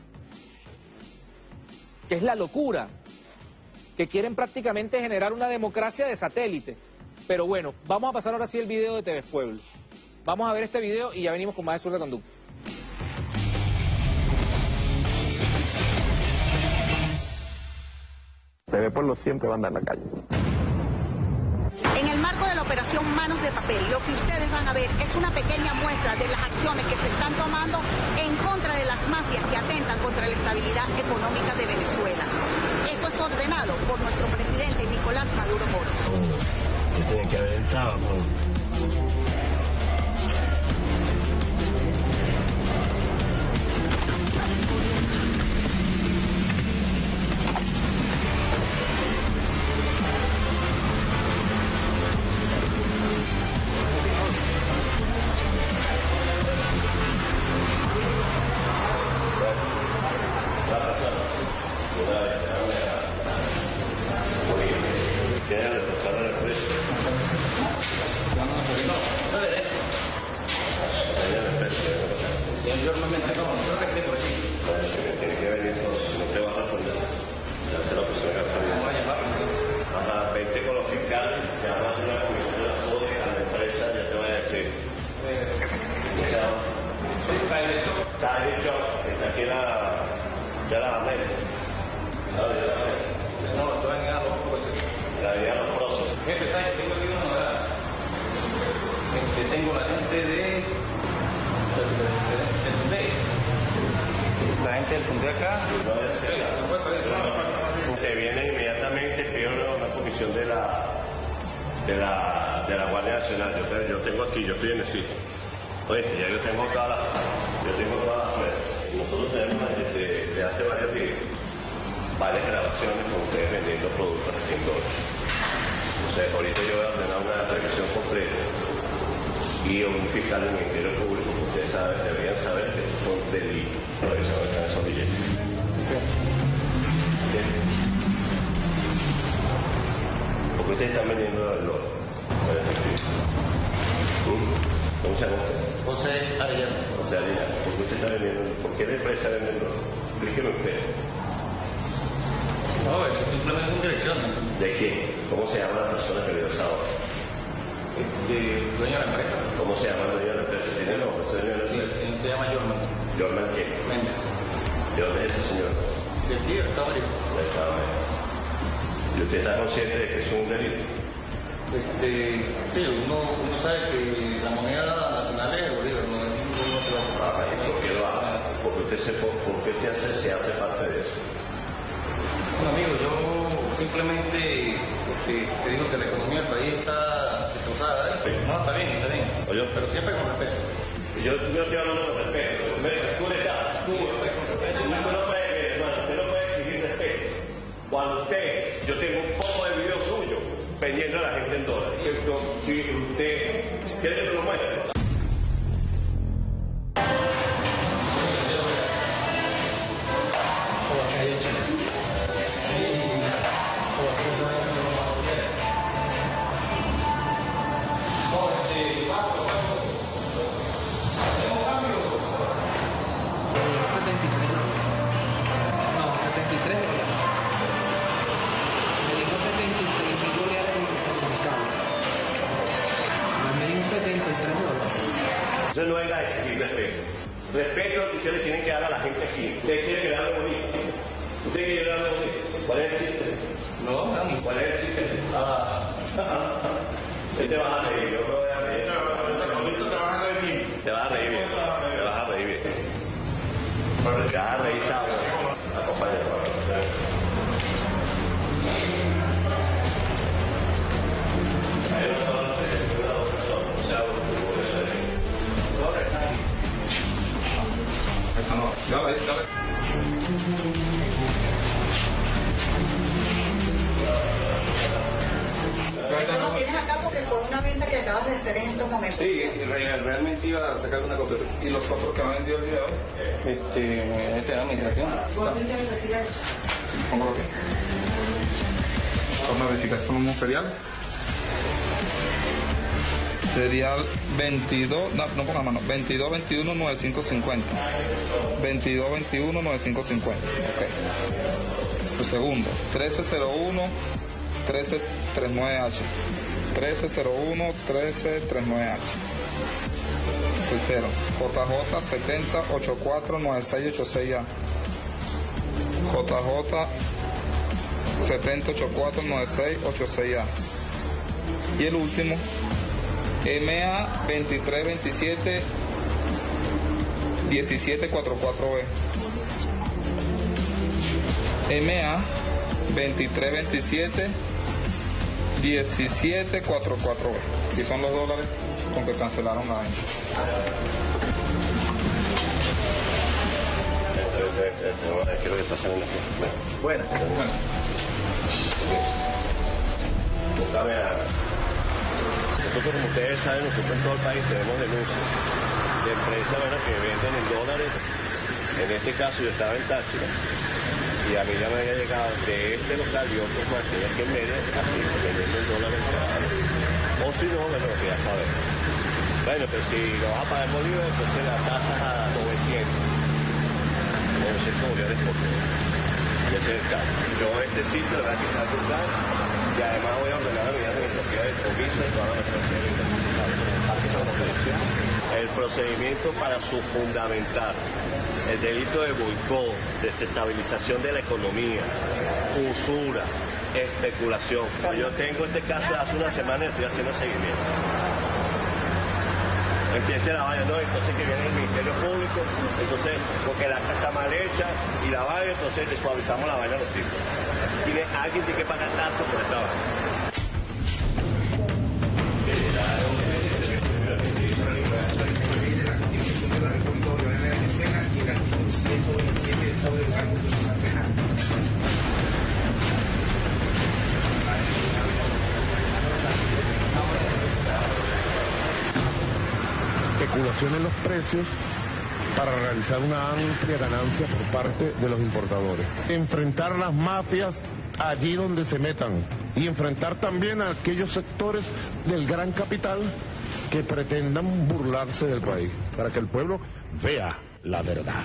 C: Que es la locura. Que quieren prácticamente generar una democracia de satélite. Pero bueno, vamos a pasar ahora sí el video de TV Pueblo. Vamos a ver este video y ya venimos con más de Sur de Conducta.
L: TV Pueblo siempre va a andar en la calle.
M: En el marco de la operación Manos de Papel, lo que ustedes van a ver es una pequeña muestra de las acciones que se están tomando en contra de las mafias que atentan contra la estabilidad económica de Venezuela. Esto es ordenado por nuestro presidente Nicolás Maduro Moro.
K: Tiene que haber entrado,
N: Tengo la gente de la gente del Fundé acá.
K: Se viene inmediatamente, pido una comisión de la Guardia Nacional. Yo tengo aquí, yo estoy en el sitio. Oye, ya yo tengo todas las pruebas. Nosotros tenemos desde hace varios días varias grabaciones con ustedes vendiendo productos aquí en Dolce. Entonces, ahorita yo voy a ordenar una revisión completa y un fiscal del Ministerio Público, que ustedes deberían saber que son delitos. Revisar dónde están esos billetes. Porque ustedes están vendiendo el oro. ¿Cómo se llama usted?
N: José Arellano.
K: José Arellano. ¿Por qué usted está vendiendo? ¿Por qué la empresa vende el oro? Explíqueme usted.
N: No, eso simplemente es una dirección.
K: ¿De qué? ¿Cómo se llama la persona que le dio esa orden?
N: Dueño de la empresa.
K: ¿Cómo se llama el dueño de la empresa? ¿Tiene nombre?
N: Sí, el señor se llama Jorman.
K: ¿Jorman qué?
N: Méndez.
K: ¿De dónde es ese señor?
N: De aquí, del Estado Unido.
K: Del Estado Unido. ¿Y usted está consciente de que es un delito?
N: Sí, uno sabe que la moneda nacional es el bolívar, no es ningún otro.
K: ¿Y por qué lo hace? Porque usted se hace parte de eso.
N: Bueno, amigo, yo simplemente te digo que la economía del país está destrozada. No, está bien.
K: Oye,
N: pero siempre con respeto.
K: Yo estoy hablando con respeto. Usted no puede exigir respeto. Cuando yo tengo un poco de video suyo vendiendo a la gente en dólares. Si usted quiere que lo muestre. Entonces no venga a exigir respeto. Respeto que ustedes tienen que dar a la gente aquí. Ustedes quieren que le hagan bonito. Ustedes quieren que le hagan bonito. ¿Cuál es el chiste?
N: No.
K: ¿Cuál es el chiste? Te vas a reír, yo me voy a reír. Te vas a reír bien. Te vas a reír bien. Te vas a reír bien. Te vas a reír, ¿sabes? Acompáñame.
M: Lo tienes acá porque fue una venta que acabas de hacer en estos momentos.
N: Sí, realmente iba a sacar una copia. Y los otros que me han vendido el día de hoy, esta era mi dirección. Pongo aquí. Forma de verificación serial. Serial 22, no ponga mano, 2221 9550. 2221 9550. Ok. El segundo, 1301 1339H. 1301 1339H. Tercero, JJ 70849686A. JJ 70849686A. Y el último, MA 2327 1744B. MA 2327 1744B. Si son los dólares con que cancelaron la venta.
K: ¿Qué es lo que está haciendo aquí? Bueno. Nosotros, como ustedes saben, nosotros en todo el país tenemos denuncias de empresas que venden en dólares. En este caso yo estaba en Táchira y a mí ya me había llegado de este local y otros más que hay aquí en medio, así vendiendo en dólares. O si no, bueno, lo que ya sabemos. Bueno, pero si lo vas a pagar en bolívar, entonces la tasa es a 900 bolívares por día. Y ese es el caso. Yo este sitio lo voy a quitar brutal y además voy a ordenar la unidad de mi propiedad de comiso y toda la el procedimiento para fundamentar el delito de boicot, desestabilización de la economía, usura, especulación. Yo tengo este caso de hace una semana y estoy haciendo seguimiento. Empiece la vaina, ¿no? Entonces que viene el Ministerio Público, entonces porque la acta está mal hecha y la vaina, entonces le suavizamos la vaina a los tipos. Alguien tiene que pagar tasa por esta vaina.
O: Especulación en los precios para realizar una amplia ganancia por parte de los importadores. Enfrentar las mafias allí donde se metan y enfrentar también a aquellos sectores del gran capital que pretendan burlarse del país, para que el pueblo vea la verdad.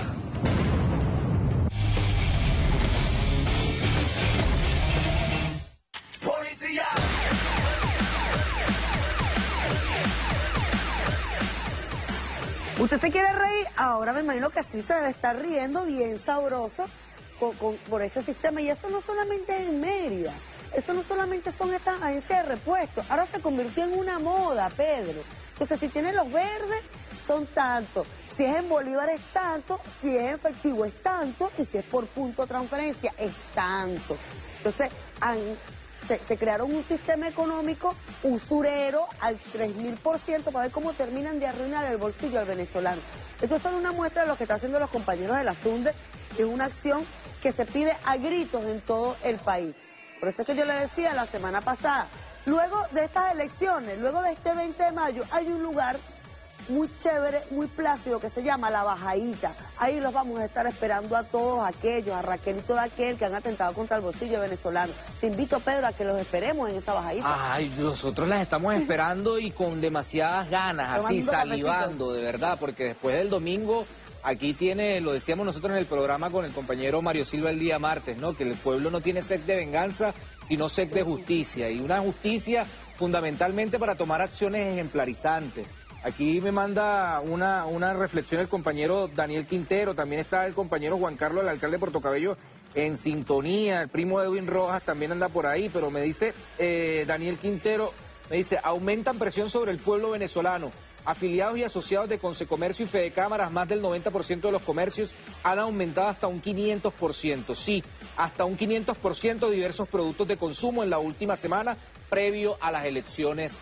D: ¿Usted se quiere reír? Ahora me imagino que sí se debe estar riendo bien sabroso por ese sistema. Y eso no solamente es en Mérida, eso no solamente son estas agencias de repuestos, ahora se convirtió en una moda, Pedro. Entonces, si tienen los verdes, son tantos. Si es en bolívar es tanto, si es en efectivo es tanto, y si es por punto de transferencia es tanto. Entonces, se crearon un sistema económico usurero al 3000% para ver cómo terminan de arruinar el bolsillo al venezolano. Esto es solo una muestra de lo que están haciendo los compañeros de la SUNDE, es una acción que se pide a gritos en todo el país. Por eso es que yo le decía la semana pasada, luego de estas elecciones, luego de este 20 de mayo, hay un lugar muy chévere, muy plácido, que se llama La Bajadita. Ahí los vamos a estar esperando a todos aquellos, a Raquel y todo aquel que han atentado contra el bolsillo venezolano. Te invito, Pedro, a que los esperemos en esa bajadita.
P: Ay, nosotros las estamos esperando y con demasiadas ganas, así, salivando, de verdad, porque después del domingo, aquí tiene, lo decíamos nosotros en el programa con el compañero Mario Silva el día martes, ¿no? Que el pueblo no tiene sed de venganza, sino sed de justicia, y una justicia fundamentalmente para tomar acciones ejemplarizantes. Aquí me manda una reflexión el compañero Daniel Quintero, también está el compañero Juan Carlos, el alcalde de Puerto Cabello, en sintonía, el primo Edwin Rojas también anda por ahí, pero me dice Daniel Quintero, me dice, aumentan presión sobre el pueblo venezolano. Afiliados y asociados de Consecomercio y Fedecámaras, más del 90% de los comercios han aumentado hasta un 500%. Sí, hasta un 500% de diversos productos de consumo en la última semana previo a las elecciones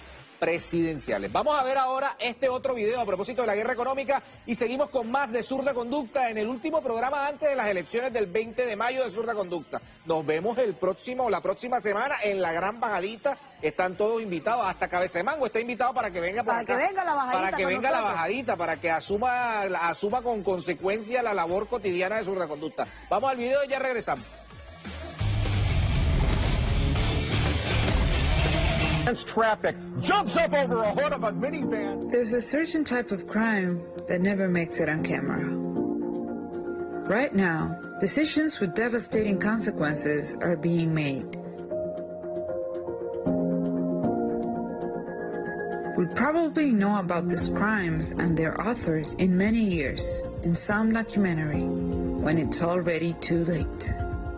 P: presidenciales. Vamos a ver ahora este otro video a propósito de la guerra económica y seguimos con más de Zurda Conducta en el último programa antes de las elecciones del 20 de mayo de Zurda Conducta. Nos vemos la próxima semana en la gran bajadita. Están todos invitados, hasta Cabeza de Mango está invitado para que venga por acá.
D: Para que venga la bajadita.
P: Para que venga la bajadita, para que asuma con consecuencia la labor cotidiana de Zurda Conducta. Vamos al video y ya regresamos.
Q: Traffic jumps up over a hood of a minivan.
R: There's a certain type of crime that never makes it on camera. Right now, decisions with devastating consequences are being made. We'll probably know about these crimes and their authors in many years, in some documentary, when it's already too late.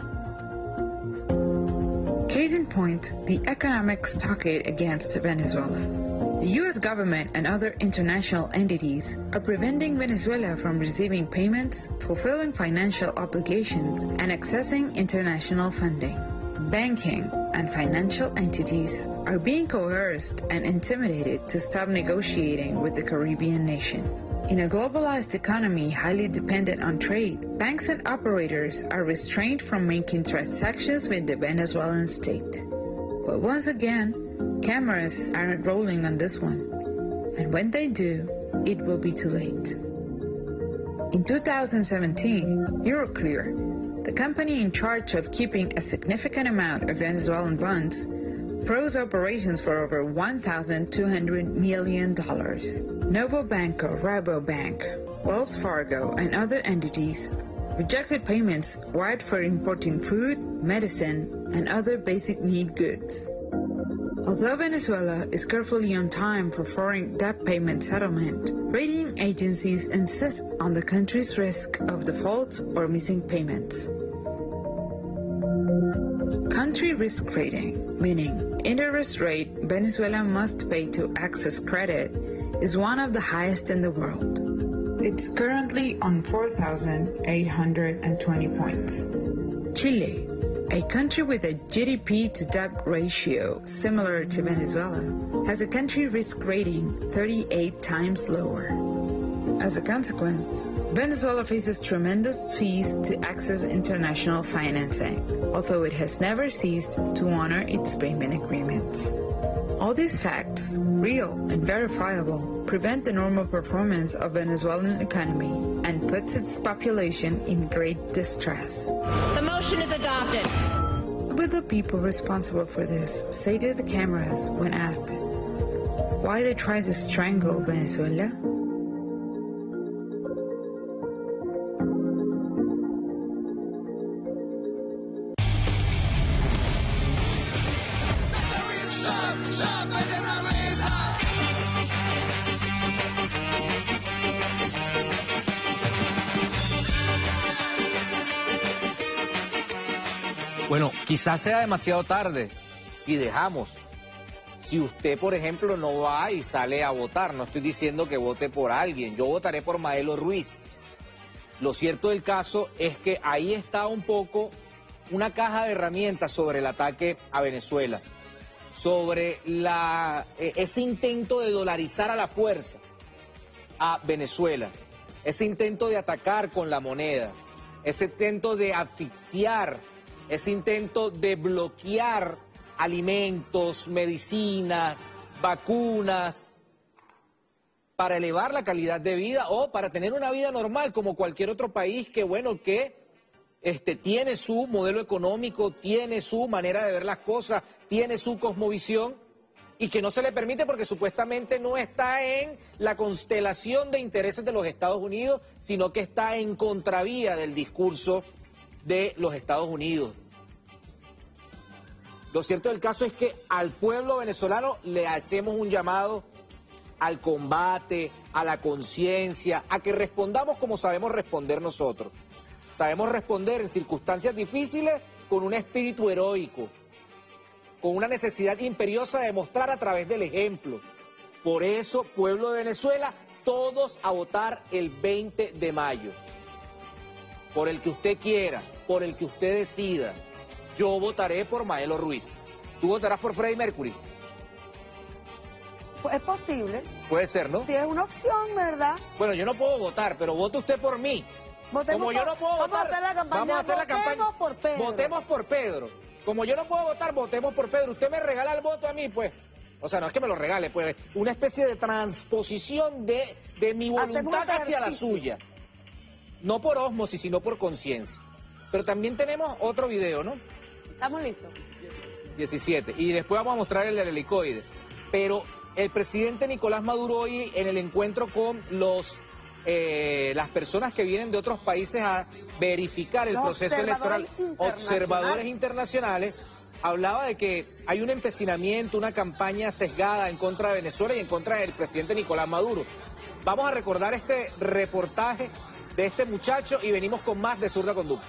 R: Case in point, the economic stockade against Venezuela. The U.S. government and other international entities are preventing Venezuela from receiving payments, fulfilling financial obligations, and accessing international funding. Banking and financial entities are being coerced and intimidated to stop negotiating with the Caribbean nation. In a globalized economy highly dependent on trade, banks and operators are restrained from making transactions with the Venezuelan state. But once again, cameras aren't rolling on this one. And when they do, it will be too late. In 2017, Euroclear, the company in charge of keeping a significant amount of Venezuelan bonds, froze operations for over $1,200 million. Novo Banco, Rabobank, Wells Fargo, and other entities rejected payments wired for importing food, medicine, and other basic need goods. Although Venezuela is carefully on time for foreign debt payment settlement, rating agencies insist on the country's risk of default or missing payments. Country risk rating, meaning interest rate Venezuela must pay to access credit, is one of the highest in the world. It's currently on 4,820 points. Chile, a country with a GDP to debt ratio similar to Venezuela, has a country risk rating 38 times lower. As a consequence, Venezuela faces tremendous fees to access international financing, although it has never ceased to honor its payment agreements. All these facts, real and verifiable, prevent the normal performance of Venezuelan economy and puts its population in great distress.
S: The motion is adopted.
R: What will the people responsible for this say to the cameras when asked why they try to strangle Venezuela?
P: Bueno, quizás sea demasiado tarde si dejamos. Si usted, por ejemplo, no va y sale a votar, no estoy diciendo que vote por alguien, yo votaré por Maelo Ruiz. Lo cierto del caso es que ahí está un poco una caja de herramientas sobre el ataque a Venezuela, sobre ese intento de dolarizar a la fuerza a Venezuela, ese intento de atacar con la moneda, ese intento de asfixiar, ese intento de bloquear alimentos, medicinas, vacunas, para elevar la calidad de vida o para tener una vida normal como cualquier otro país que, bueno, que tiene su modelo económico, tiene su manera de ver las cosas, tiene su cosmovisión y que no se le permite porque supuestamente no está en la constelación de intereses de los Estados Unidos, sino que está en contravía del discurso de los Estados Unidos. Lo cierto del caso es que al pueblo venezolano le hacemos un llamado al combate, a la conciencia, a que respondamos como sabemos responder nosotros. Sabemos responder en circunstancias difíciles con un espíritu heroico, con una necesidad imperiosa de mostrar a través del ejemplo. Por eso, pueblo de Venezuela, todos a votar el 20 de mayo. Por el que usted quiera, por el que usted decida. Yo votaré por Maelo Ruiz. ¿Tú votarás por Freddie Mercury?
D: Es posible.
P: Puede ser, ¿no?
D: Sí, es una opción, ¿verdad?
P: Bueno, yo no puedo votar, pero vote usted por mí. Como yo no puedo votar,
D: vamos a hacer la campaña.
P: Vamos a hacer la campaña.
D: Votemos por Pedro.
P: Votemos por Pedro. Como yo no puedo votar, votemos por Pedro. Usted me regala el voto a mí, pues. O sea, no es que me lo regale, pues. Una especie de transposición de mi voluntad hacia la suya. No por ósmosis, sino por conciencia. Pero también tenemos otro video, ¿no?
D: Estamos listos.
P: 17. Y después vamos a mostrar el del helicoide. Pero el presidente Nicolás Maduro hoy en el encuentro con las personas que vienen de otros países a verificar el proceso electoral, observadores internacionales, hablaba de que hay un empecinamiento, una campaña sesgada en contra de Venezuela y en contra del presidente Nicolás Maduro. Vamos a recordar este reportaje de este muchacho y venimos con más de Zurda Conducta.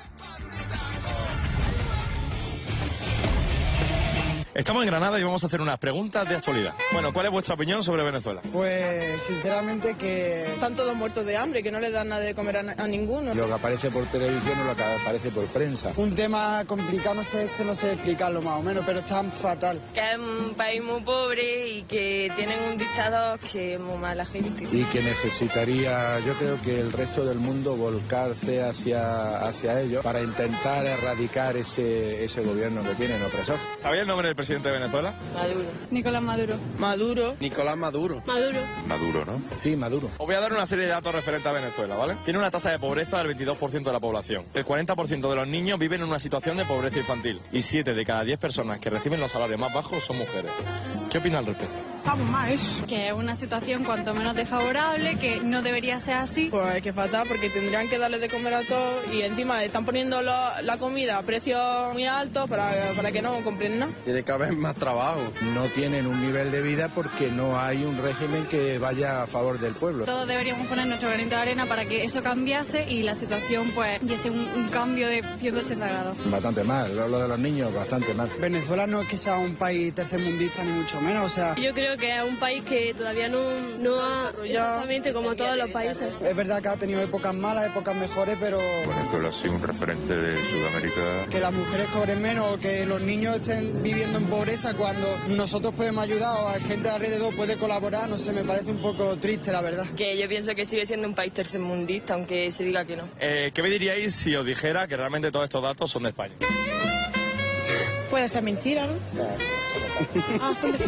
T: Estamos en Granada y vamos a hacer unas preguntas de actualidad. Bueno, ¿cuál es vuestra opinión sobre Venezuela?
U: Pues, sinceramente, que están todos muertos de hambre, que no les dan nada de comer a ninguno.
V: Lo que aparece por televisión o lo que aparece por prensa.
U: Un tema complicado, no sé explicarlo más o menos, pero está fatal.
F: Que es un país muy pobre y que tienen un dictador que es muy mala gente.
V: Y que necesitaría, yo creo que el resto del mundo volcarse hacia ellos para intentar erradicar ese gobierno que tienen opresor.
T: ¿Sabía el nombre del presidente de Venezuela?
F: Maduro.
U: Nicolás Maduro.
V: Maduro.
T: Nicolás Maduro.
F: Maduro.
T: Maduro, ¿no?
V: Sí, Maduro.
T: Os voy a dar una serie de datos referentes a Venezuela, ¿vale? Tiene una tasa de pobreza del 22% de la población. El 40% de los niños viven en una situación de pobreza infantil. Y 7 de cada 10 personas que reciben los salarios más bajos son mujeres. ¿Qué opina al respecto?
U: Vamos más eso.
W: Que es una situación cuanto menos desfavorable, que no debería ser así.
U: Pues que fatal, porque tendrían que darles de comer a todos y encima están poniendo la comida a precios muy altos para que no compren nada.
V: Tiene que haber más trabajo. No tienen un nivel de vida porque no hay un régimen que vaya a favor del pueblo.
W: Todos deberíamos poner nuestro granito de arena para que eso cambiase y la situación pues diese un cambio de 180 grados.
V: Bastante mal, lo de los niños, bastante mal.
U: Venezuela no es que sea un país tercermundista ni mucho menos, o sea...
F: Yo creo que es un país que todavía no ha exactamente como todos los países.
U: Es verdad que ha tenido épocas malas, épocas mejores, pero...
X: Venezuela ha sido un referente de Sudamérica.
U: Que las mujeres cobren menos, que los niños estén viviendo en pobreza cuando nosotros podemos ayudar o hay gente alrededor puede colaborar, no sé, me parece un poco triste, la verdad.
F: Que yo pienso que sigue siendo un país tercermundista, aunque se diga que no.
T: ¿Qué me diríais si os dijera que realmente todos estos datos son de España?
U: Puede ser mentira, ¿no? Son de...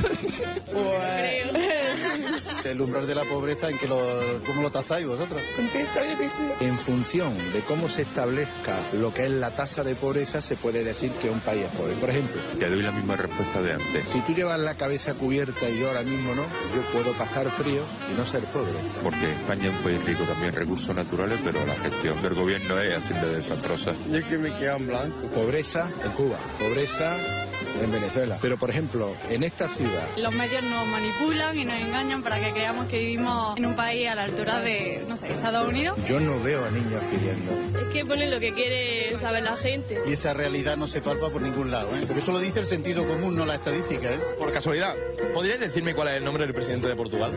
V: El umbral de la pobreza, ¿cómo lo tasáis vosotros?
U: Contesto, yo que sí.
V: En función de cómo se establezca lo que es la tasa de pobreza, se puede decir que un país es pobre. Por ejemplo,
X: te doy la misma respuesta de antes.
V: Si tú llevas la cabeza cubierta y yo ahora mismo no, yo puedo pasar frío y no ser pobre.
X: Porque España es un país rico también en recursos naturales, pero la gestión del gobierno es así de desastrosa.
V: Yo que me quedo en blanco. Pobreza en Cuba, pobreza en Venezuela. Pero, por ejemplo, en esta ciudad...
W: Los medios nos manipulan y nos engañan para que creamos que vivimos en un país a la altura de, no sé, Estados Unidos.
V: Yo no veo a niños pidiendo.
F: Es que ponen lo que quiere saber la gente.
V: Y esa realidad no se palpa por ningún lado, ¿eh? Porque eso lo dice el sentido común, no la estadística, ¿eh?
T: Por casualidad, ¿podríais decirme cuál es el nombre del presidente de Portugal?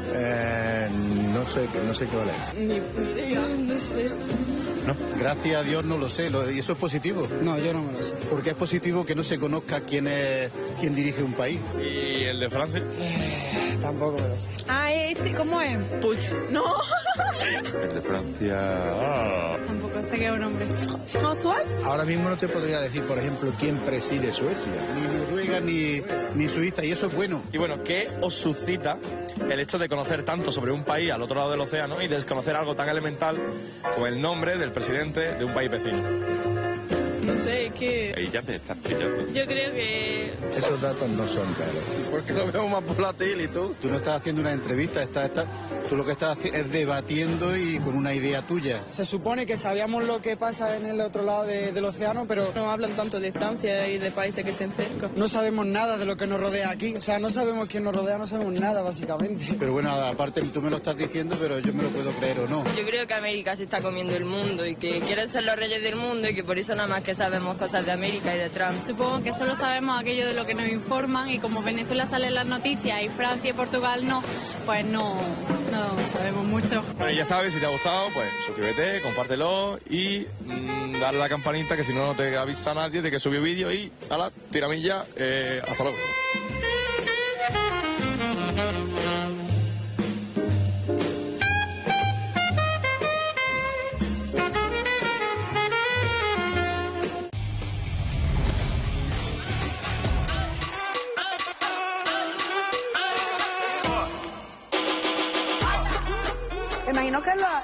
V: No sé cuál es.
F: Ni idea, no sé.
V: No. Gracias a Dios no lo sé. ¿Y eso es positivo?
U: No, yo no me lo sé.
V: Porque es positivo que no se conozca quién dirige un país.
T: ¿Y el de Francia?
U: Tampoco me lo sé. ¿Cómo es? Puig. No.
X: El de Francia...
W: Tampoco sé qué es un nombre.
U: ¿François?
V: Ahora mismo no te podría decir, por ejemplo, quién preside Suecia. Ni Noruega ni Suiza, y eso es bueno.
T: Y bueno, ¿qué os suscita el hecho de conocer tanto sobre un país al otro lado del océano y desconocer algo tan elemental como el nombre del presidente de un país vecino?
U: No sé, es que...
X: Ahí ya me estás pillando.
F: Yo creo que...
V: Esos datos no son reales.
T: Porque lo veo más por la tele y tú.
V: Tú no estás haciendo una entrevista, tú lo que estás es debatiendo y con una idea tuya.
U: Se supone que sabíamos lo que pasa en el otro lado del océano, pero no hablan tanto de Francia y de países que estén cerca. No sabemos nada de lo que nos rodea aquí, o sea, no sabemos quién nos rodea, no sabemos nada, básicamente.
V: Pero bueno, aparte tú me lo estás diciendo, pero yo me lo puedo creer o no.
F: Yo creo que América se está comiendo el mundo y que quieren ser los reyes del mundo y que por eso nada más que sabemos cosas de América y de Trump.
W: Supongo que solo sabemos aquello de lo que nos informan y como Venezuela sale en las noticias y Francia y Portugal no, pues no sabemos mucho.
T: Bueno, ya sabes, si te ha gustado, pues suscríbete, compártelo y dale a la campanita que si no, no te avisa nadie de que subí vídeo y a la tiramilla, hasta luego.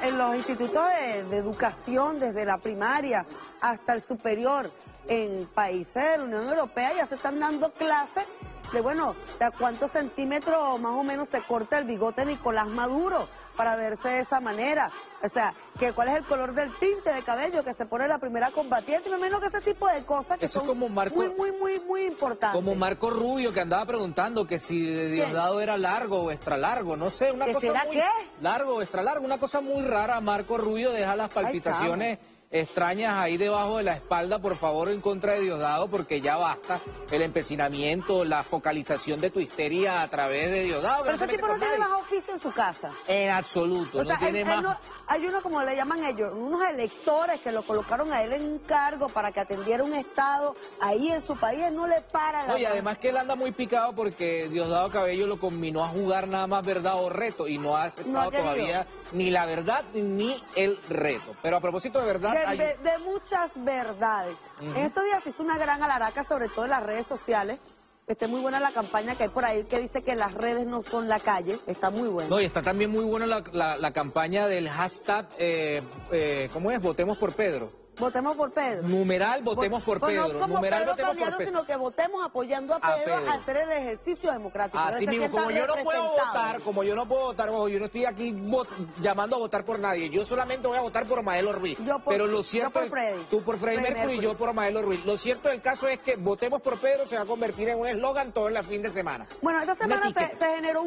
D: en los institutos de educación, desde la primaria hasta el superior, en países de la Unión Europea ya se están dando clases de, bueno, de a cuántos centímetros más o menos se corta el bigote de Nicolás Maduro para verse de esa manera. O sea, que cuál es el color del tinte de cabello que se pone la primera combatiente. Me imagino que ese tipo de cosas que
P: eso
D: son
P: como Marco,
D: muy importantes.
P: Como Marco Rubio, que andaba preguntando que si Diosdado era largo o extra largo, no sé, una cosa muy...
D: ¿Qué?
P: Largo o extra largo, una cosa muy rara. Marco Rubio deja las palpitaciones extrañas ahí debajo de la espalda, por favor, en contra de Diosdado, porque ya basta el empecinamiento, la focalización de tu histeria a través de Diosdado.
D: Pero ese tipo no tiene más oficio en su casa.
P: En absoluto, no tiene más...
D: Hay uno, como le llaman ellos, unos electores que lo colocaron a él en un cargo para que atendiera un estado ahí en su país, él no le para la...
P: No, y además que él anda muy picado porque Diosdado Cabello lo combinó a jugar nada más verdad o reto y no ha aceptado todavía ni la verdad ni el reto. Pero a propósito de verdad...
D: De muchas verdades. En estos días se hizo una gran alaraca, sobre todo en las redes sociales. Está muy buena la campaña que hay por ahí que dice que las redes no son la calle. Está muy buena.
P: No, y está también muy buena la campaña del hashtag, ¿cómo es? Votemos por Pedro.
D: Votemos por Pedro.
P: Numeral votemos por Pedro.
D: No como
P: Numeral
D: Pedro
P: votemos
D: candidato,
P: por Pedro.
D: Sino que votemos apoyando a Pedro a hacer el ejercicio democrático.
P: Así mismo, como yo no puedo votar, ojo, yo no estoy aquí llamando a votar por nadie. Yo solamente voy a votar por Maelo Ruiz. Pero lo cierto
D: yo por Freddy.
P: Tú por Freddy Mercury y yo por Maelo Ruiz. Lo cierto del caso es que votemos por Pedro se va a convertir en un eslogan todo el fin de semana.
D: Bueno, esta semana se generó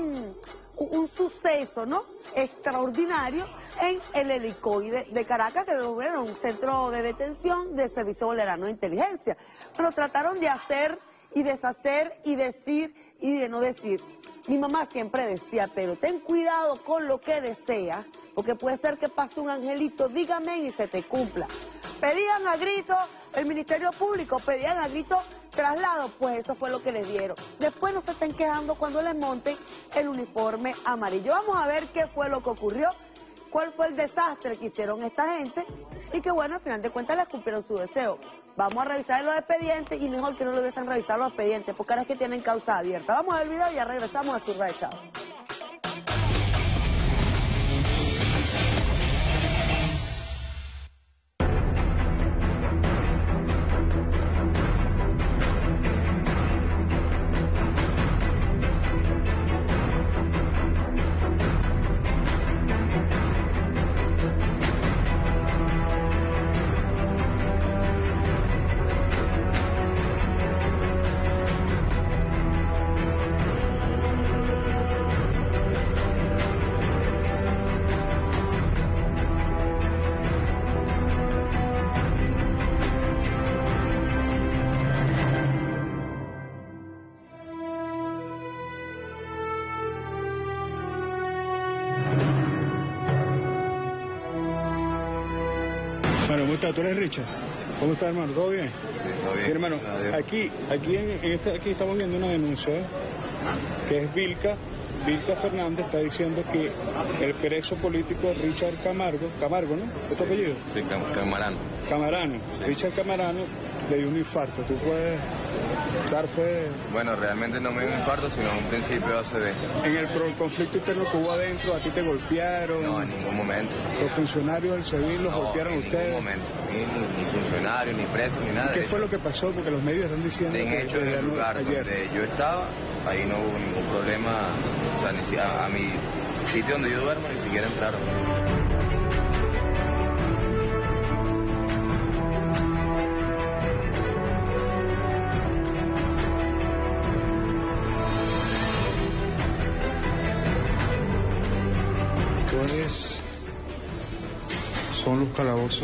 D: un suceso, ¿no? Extraordinario en el helicoide de Caracas, que era un centro de detención del Servicio Bolivariano de Inteligencia. Pero trataron de hacer y deshacer y decir y de no decir. Mi mamá siempre decía, pero ten cuidado con lo que deseas, porque puede ser que pase un angelito, dígame y se te cumpla. Pedían a grito el Ministerio Público, pedían a grito traslado, pues eso fue lo que les dieron. Después no se estén quejando cuando les monten el uniforme amarillo. Vamos a ver qué fue lo que ocurrió, cuál fue el desastre que hicieron esta gente y que bueno, al final de cuentas les cumplieron su deseo. Vamos a revisar los expedientes y mejor que no lo hubiesen revisado los expedientes, porque ahora es que tienen causa abierta. Vamos a ver el video y ya regresamos a Zurda de Chao.
A: Bueno, ¿cómo estás? ¿Tú eres Richard? ¿Cómo estás, hermano? ¿Todo bien?
X: Sí, todo bien.
A: Sí, hermano, aquí estamos viendo una denuncia, que es Vilca Fernández está diciendo que el preso político Richard Camargo, ¿no? ¿Es tu apellido?
X: Sí, Camarano.
A: Sí. Richard Camarano le dio un infarto. ¿Tú puedes dar fe?
X: Bueno, realmente no me dio un infarto, sino un principio ACV.
A: En el conflicto interno que hubo adentro, ¿a ti te golpearon?
X: No, en ningún momento.
A: ¿Los funcionarios del SEBIN los golpearon a ustedes?
X: En ningún momento. Ni funcionarios, ni presos, ni nada.
A: ¿Qué fue lo que pasó? Porque los medios están diciendo
X: en
A: que...
X: hecho, en el lugar donde yo estaba, ahí no hubo ningún problema. O sea, a mi sitio donde yo duermo ni siquiera entraron.
A: Son los calabozos.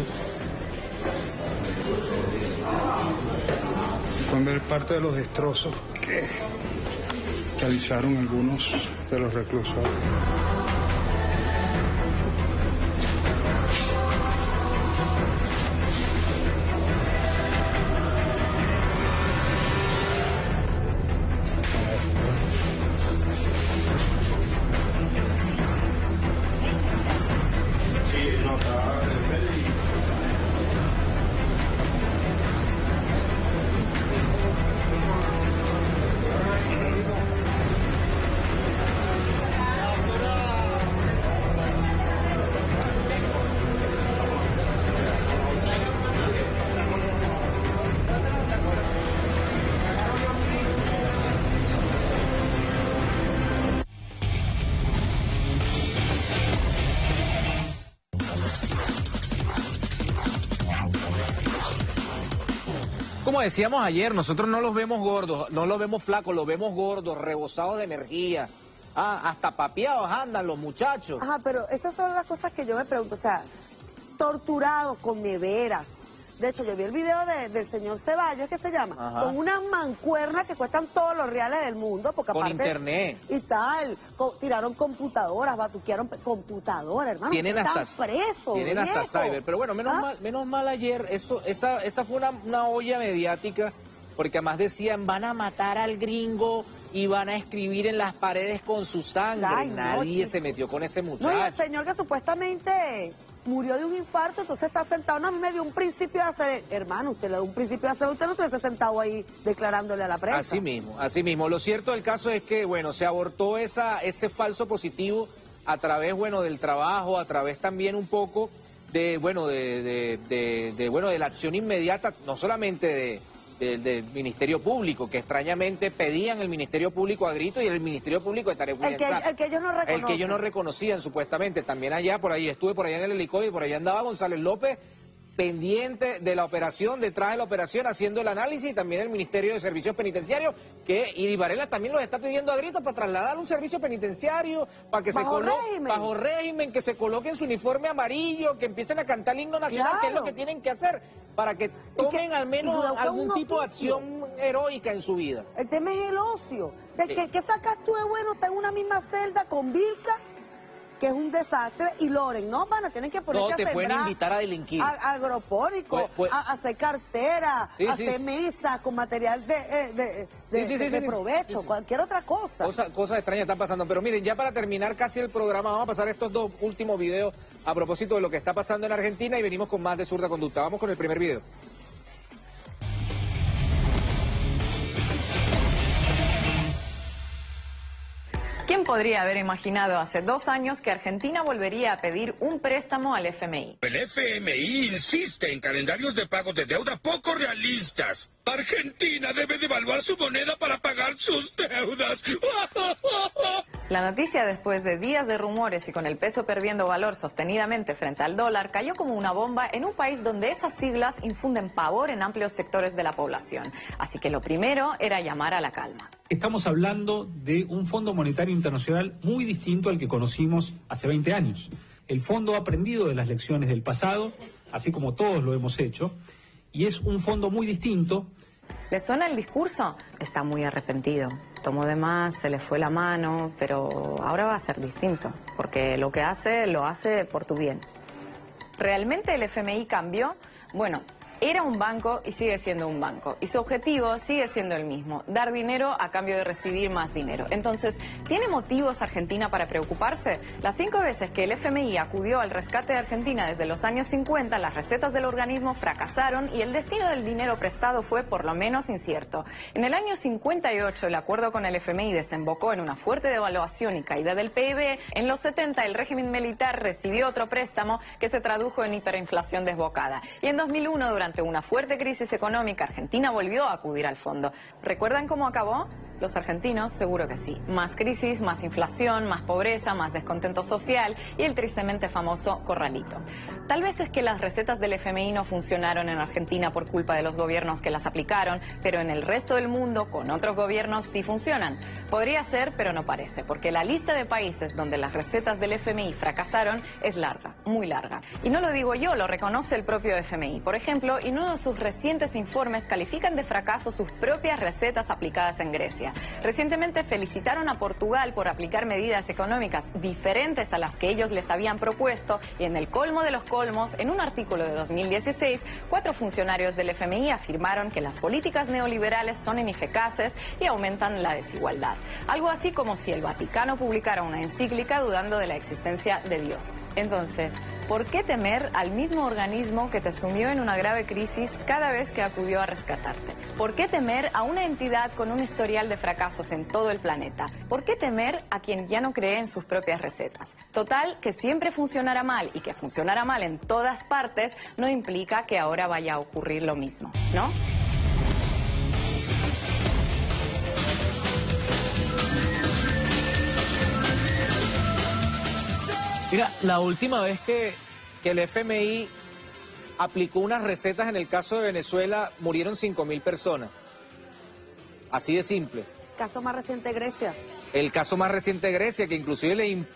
A: Pueden ver parte de los destrozos que realizaron algunos de los reclusos.
P: Como decíamos ayer, nosotros no los vemos gordos, no los vemos flacos, los vemos gordos, rebosados de energía. Hasta papeados andan los muchachos.
D: Ajá, pero esas son las cosas que yo me pregunto, o sea, torturados con neveras. De hecho, yo vi el video del señor Ceballos, ¿qué se llama?
P: Ajá.
D: Con unas mancuernas que cuestan todos los reales del mundo, porque
P: Con
D: aparte...
P: internet.
D: Y tal, tiraron computadoras, batuquearon computadoras, hermano.
P: Tienen hasta
D: presos,
P: tienen hasta
D: viejo.
P: cyber. Pero bueno, menos mal ayer, esta fue una olla mediática, porque además decían, van a matar al gringo y van a escribir en las paredes con su sangre.
D: Ay,
P: Nadie se metió con ese muchacho.
D: No, y el señor que supuestamente murió de un infarto, entonces está sentado. No, a mí me dio un principio de hacer. Hermano, usted le dio un principio de hacer, usted no estuviese sentado ahí declarándole a la prensa.
P: Así mismo. Lo cierto del caso es que, bueno, se abortó ese falso positivo a través, bueno, del trabajo, a través también un poco de, bueno, de la acción inmediata, no solamente del Ministerio Público, que extrañamente pedían el Ministerio Público a grito y el Ministerio Público de Tarek William Saab.
D: El que ellos no reconocen.
P: El que ellos no reconocían, supuestamente. También allá, por ahí, estuve por allá en el helicóptero y por allá andaba González López, pendiente de la operación, detrás de la operación, haciendo el análisis, y también el Ministerio de Servicios Penitenciarios, que Iri Varela también los está pidiendo a gritos para trasladar un servicio penitenciario, para que bajo régimen, que se coloquen su uniforme amarillo, que empiecen a cantar el himno nacional, que es lo que tienen que hacer, para que tomen al menos algún tipo de acción heroica en su vida.
D: El tema es el ocio. ¿Qué sacas tú de bueno? Está en una misma celda con Vilca, que es un desastre, y Loren, no, van a tener que ponerse a sembrar.
P: No, te pueden invitar a delinquir.
D: Agropónico, a hacer cartera, a hacer mesas con material de provecho, cualquier otra cosa.
P: Cosas extrañas están pasando. Pero miren, ya para terminar casi el programa, vamos a pasar estos dos últimos videos a propósito de lo que está pasando en Argentina y venimos con más de Zurda Conducta. Vamos con el primer video.
B: ¿Quién podría haber imaginado hace 2 años que Argentina volvería a pedir un préstamo al FMI?
E: El FMI insiste en calendarios de pagos de deuda poco realistas. Argentina debe devaluar su moneda para pagar sus deudas.
B: La noticia, después de días de rumores y con el peso perdiendo valor sostenidamente frente al dólar, cayó como una bomba en un país donde esas siglas infunden pavor en amplios sectores de la población. Así que lo primero era llamar a la calma.
G: Estamos hablando de un Fondo Monetario Internacional muy distinto al que conocimos hace 20 años. El fondo ha aprendido de las lecciones del pasado, así como todos lo hemos hecho, y es un fondo muy distinto.
B: ¿Le suena el discurso? Está muy arrepentido. Tomó de más, se le fue la mano, pero ahora va a ser distinto, porque lo que hace, lo hace por tu bien. ¿Realmente el FMI cambió? Bueno, era un banco y sigue siendo un banco. Y su objetivo sigue siendo el mismo, dar dinero a cambio de recibir más dinero. Entonces, ¿tiene motivos Argentina para preocuparse? Las 5 veces que el FMI acudió al rescate de Argentina desde los años 50, las recetas del organismo fracasaron y el destino del dinero prestado fue por lo menos incierto. En el año 58, el acuerdo con el FMI desembocó en una fuerte devaluación y caída del PIB. En los 70, el régimen militar recibió otro préstamo que se tradujo en hiperinflación desbocada. Y en 2001, durante una fuerte crisis económica, Argentina volvió a acudir al fondo. ¿Recuerdan cómo acabó? Los argentinos seguro que sí. Más crisis, más inflación, más pobreza, más descontento social y el tristemente famoso corralito. Tal vez es que las recetas del FMI no funcionaron en Argentina por culpa de los gobiernos que las aplicaron, pero en el resto del mundo, con otros gobiernos, sí funcionan. Podría ser, pero no parece, porque la lista de países donde las recetas del FMI fracasaron es larga, muy larga. Y no lo digo yo, lo reconoce el propio FMI. Por ejemplo, en uno de sus recientes informes califican de fracaso sus propias recetas aplicadas en Grecia. Recientemente felicitaron a Portugal por aplicar medidas económicas diferentes a las que ellos les habían propuesto y en el colmo de los colmos, en un artículo de 2016, 4 funcionarios del FMI afirmaron que las políticas neoliberales son ineficaces y aumentan la desigualdad. Algo así como si el Vaticano publicara una encíclica dudando de la existencia de Dios. Entonces, ¿por qué temer al mismo organismo que te sumió en una grave crisis cada vez que acudió a rescatarte? ¿Por qué temer a una entidad con un historial de fracasos en todo el planeta? ¿Por qué temer a quien ya no cree en sus propias recetas? Total, que siempre funcionará mal y que funcionará mal en todas partes no implica que ahora vaya a ocurrir lo mismo, ¿no?
P: Mira, la última vez que el FMI aplicó unas recetas en el caso de Venezuela, murieron 5.000 personas. Así de simple.
D: Caso más reciente, Grecia.
P: El caso más reciente de Grecia, que inclusive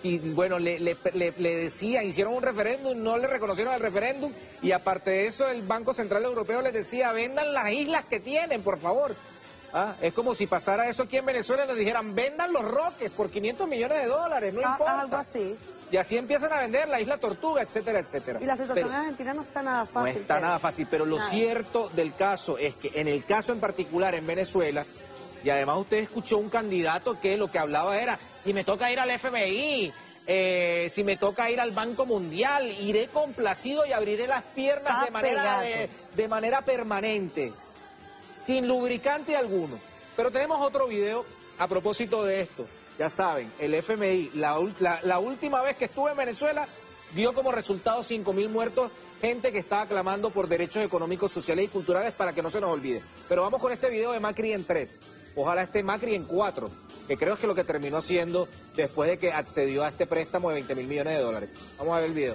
P: le decían, hicieron un referéndum, no le reconocieron el referéndum, y aparte de eso el Banco Central Europeo les decía, vendan las islas que tienen, por favor. Es como si pasara eso aquí en Venezuela y nos dijeran, vendan los Roques por 500 millones de dólares, no importa.
D: Algo así.
P: Y así empiezan a vender la isla Tortuga, etcétera, etcétera.
D: Y la situación en Argentina no está nada fácil.
P: No está nada fácil, pero lo cierto del caso es que en el caso en particular en Venezuela, y además usted escuchó un candidato que lo que hablaba era, si me toca ir al FMI, si me toca ir al Banco Mundial, iré complacido y abriré las piernas de manera permanente, sin lubricante alguno. Pero tenemos otro video a propósito de esto. Ya saben, el FMI, la última vez que estuve en Venezuela, dio como resultado 5.000 muertos, gente que estaba clamando por derechos económicos, sociales y culturales, para que no se nos olvide. Pero vamos con este video de Macri en 3. Ojalá esté Macri en 4, que creo que es lo que terminó haciendo después de que accedió a este préstamo de 20.000 millones de dólares. Vamos a ver el video.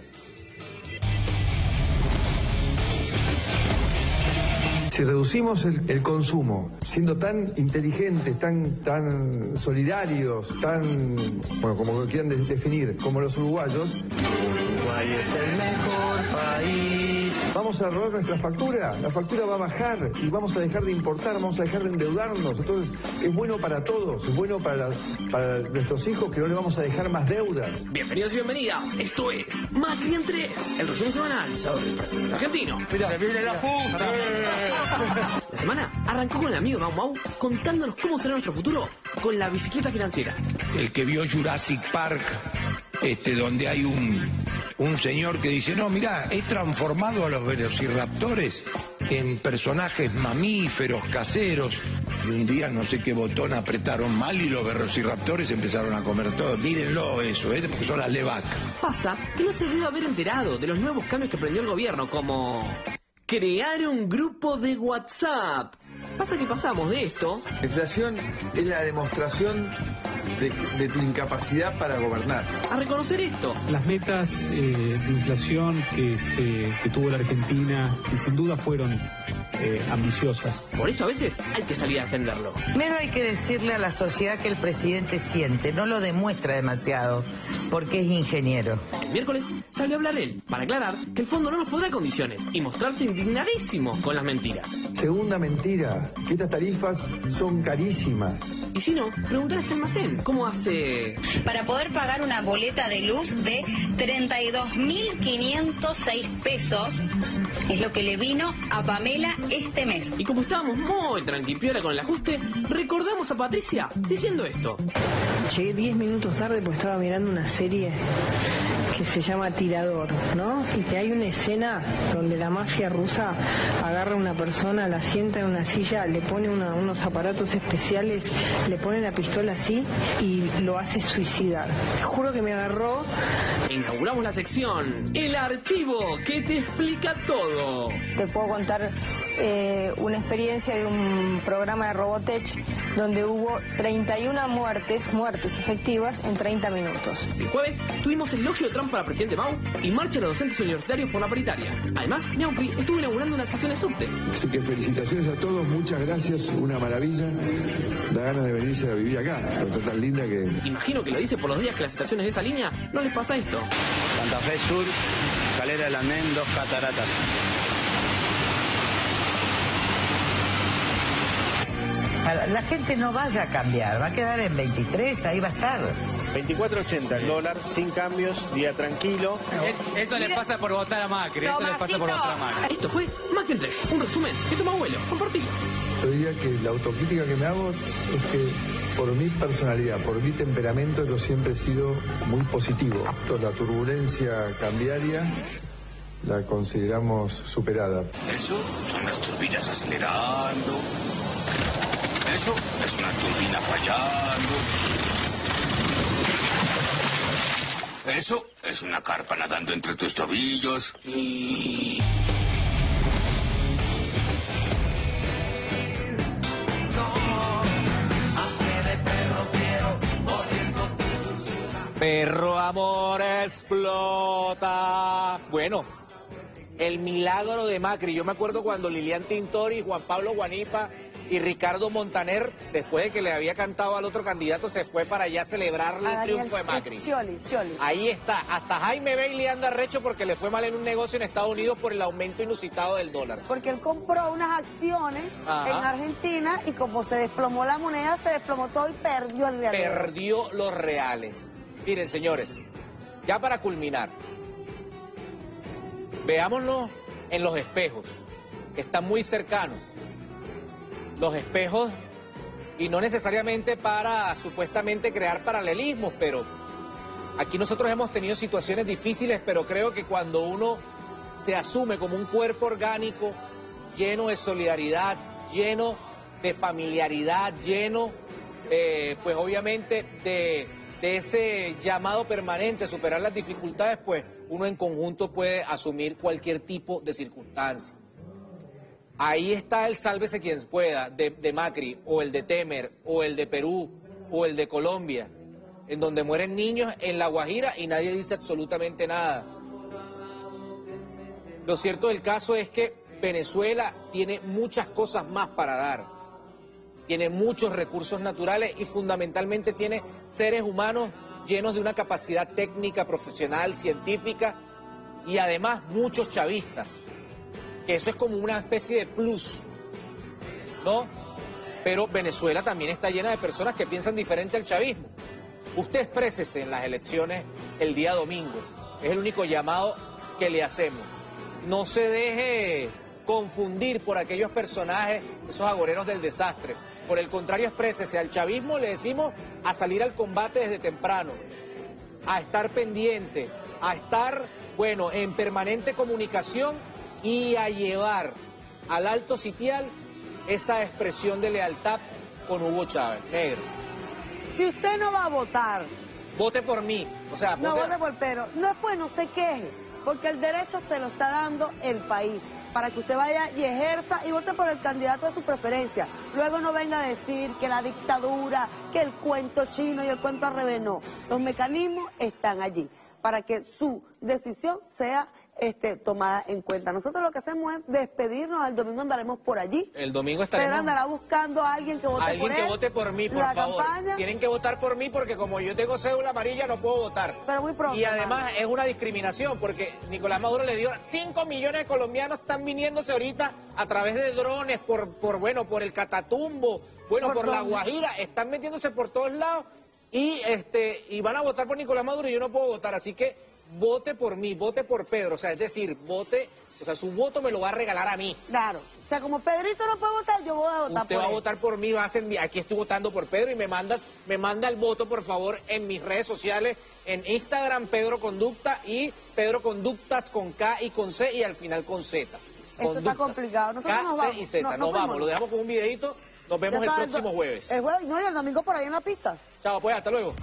C: Si reducimos el consumo, siendo tan inteligentes, tan solidarios, tan, bueno, como quieran definir, como los uruguayos, Uruguay es el mejor país. Vamos a ahorrar nuestra factura, la factura va a bajar y vamos a dejar de importar, vamos a dejar de endeudarnos. Entonces es bueno para todos, es bueno para nuestros hijos, que no le vamos a dejar más deudas.
H: Bienvenidos y bienvenidas, esto es Macri en 3, el resumen semanal sobre el presidente argentino.
E: Mira, se viene la puta.
H: La semana arrancó con el amigo Mau Mau contándonos cómo será nuestro futuro con la bicicleta financiera.
E: El que vio Jurassic Park, donde hay un señor que dice, no, mirá, he transformado a los velociraptores en personajes mamíferos, caseros, y un día no sé qué botón apretaron mal y los velociraptores empezaron a comer todo. Mírenlo eso, porque son las Levac.
H: Pasa que no se debe haber enterado de los nuevos cambios que prendió el gobierno, como crear un grupo de WhatsApp. Pasa que pasamos de esto...
C: La inflación es la demostración de tu incapacidad para gobernar.
H: A reconocer esto.
G: Las metas de inflación que tuvo la Argentina, y sin duda fueron ambiciosas.
H: Por eso a veces hay que salir a defenderlo.
I: Primero hay que decirle a la sociedad que el presidente siente, no lo demuestra demasiado, porque es ingeniero.
H: El miércoles salió a hablar él, para aclarar que el fondo no nos pondrá condiciones y mostrarse indignadísimo con las mentiras.
C: Segunda mentira, que estas tarifas son carísimas.
H: Y si no, preguntar a este almacén, ¿cómo hace?
J: Para poder pagar una boleta de luz de 32.506 pesos, es lo que le vino a Pamela este mes.
H: Y como estábamos muy tranquipiola con el ajuste, recordamos a Patricia diciendo esto.
Y: Llegué 10 minutos tarde porque estaba mirando una serie que se llama Tirador, ¿no? Y que hay una escena donde la mafia rusa agarra a una persona, la sienta en una silla, le pone unos aparatos especiales, le pone la pistola así y lo hace suicidar. Te juro que me agarró.
H: Inauguramos la sección El Archivo, que te explica todo.
Y: Te puedo contar una experiencia de un programa de Robotech donde hubo 31 muertes efectivas en 30 minutos.
H: El jueves tuvimos el elogio de Trump para presidente Mao y marcha de los docentes universitarios por la paritaria. Además, Ñauqui estuvo inaugurando una estación de subte.
C: Así que felicitaciones a todos, muchas gracias, una maravilla. Da ganas de venirse a vivir acá, está tan linda que...
H: Imagino que lo dice por los días que las estaciones de esa línea no les pasa esto.
Z: Santa Fe Sur, Calera del Andén, 2 cataratas.
I: La gente no vaya a cambiar, va a quedar en 23, ahí va a estar.
Z: 24.80 el dólar, sin cambios, día tranquilo.
P: Esto le pasa por votar a Macri, eso le pasa por votar a Macri.
H: Esto fue Macri en 3, un resumen que toma abuelo, compartilo.
C: Yo diría que la autocrítica que me hago es que por mi personalidad, por mi temperamento, yo siempre he sido muy positivo. La turbulencia cambiaria la consideramos superada.
E: Eso son las turbinas acelerando. Eso es una turbina fallando. Eso es una carpa nadando entre tus tobillos.
P: Perro amor explota. Bueno, El milagro de Macri. Yo me acuerdo cuando Lilian Tintori, Juan Pablo Guanipa y Ricardo Montaner, después de que le había cantado al otro candidato, se fue para allá a celebrarle el triunfo de Macri.
D: Scioli.
P: Ahí está. Hasta Jaime Bailey anda recho porque le fue mal en un negocio en Estados Unidos por el aumento inusitado del dólar.
D: Porque él compró unas acciones en Argentina y como se desplomó la moneda, se desplomó todo y perdió el real.
P: Perdió los reales. Miren, señores, ya para culminar, veámonos en los espejos, que están muy cercanos. Los espejos, y no necesariamente para supuestamente crear paralelismos, pero aquí nosotros hemos tenido situaciones difíciles, pero creo que cuando uno se asume como un cuerpo orgánico, lleno de solidaridad, lleno de familiaridad, lleno, pues obviamente de ese llamado permanente a superar las dificultades, pues uno en conjunto puede asumir cualquier tipo de circunstancia. Ahí está el sálvese quien pueda de Macri, o el de Temer, o el de Perú, o el de Colombia, en donde mueren niños en La Guajira y nadie dice absolutamente nada. Lo cierto del caso es que Venezuela tiene muchas cosas más para dar. Tiene muchos recursos naturales y fundamentalmente tiene seres humanos llenos de una capacidad técnica, profesional, científica y además muchos chavistas. Que eso es como una especie de plus, ¿no? Pero Venezuela también está llena de personas que piensan diferente al chavismo. Usted exprésese en las elecciones el día domingo. Es el único llamado que le hacemos. No se deje confundir por aquellos personajes, esos agoreros del desastre. Por el contrario, exprésese. Al chavismo le decimos a salir al combate desde temprano, a estar pendiente, a estar, bueno, en permanente comunicación y a llevar al alto sitial esa expresión de lealtad con Hugo Chávez. Negro.
D: Si usted no va a votar,
P: vote por mí. O sea,
D: no vote por Pedro. No es bueno, se queje, porque el derecho se lo está dando el país, para que usted vaya y ejerza y vote por el candidato de su preferencia. Luego no venga a decir que la dictadura, que el cuento chino y el cuento al revés, no. Los mecanismos están allí para que su decisión sea tomada en cuenta. Nosotros lo que hacemos es despedirnos. El domingo andaremos por allí.
P: El domingo estaremos.
D: Pero andará buscando a alguien que vote por él.
P: Alguien que vote por mí, por favor. Campaña. Tienen que votar por mí porque como yo tengo cédula amarilla no puedo votar.
D: Pero muy pronto.
P: Y además es una discriminación porque Nicolás Maduro le dio 5 millones de colombianos están viniéndose ahorita a través de drones por el Catatumbo, por La Guajira, están metiéndose por todos lados y van a votar por Nicolás Maduro y yo no puedo votar, así que vote por mí, vote por Pedro, o sea, es decir, vote, o sea, su voto me lo va a regalar a mí.
D: Claro, o sea, como Pedrito no puede votar, yo voy a votar por él.
P: Usted va a votar por mí, aquí estoy votando por Pedro y me manda el voto, por favor, en mis redes sociales, en Instagram, Pedro Conducta y Pedro Conductas con K y con C y al final con Z.
D: Esto está complicado. Nosotros nos vamos.
P: K, C y Z, nos vamos, lo dejamos con un videito, nos vemos el próximo jueves.
D: El jueves, no, y el domingo por ahí en la pista.
P: Chao, pues, hasta luego.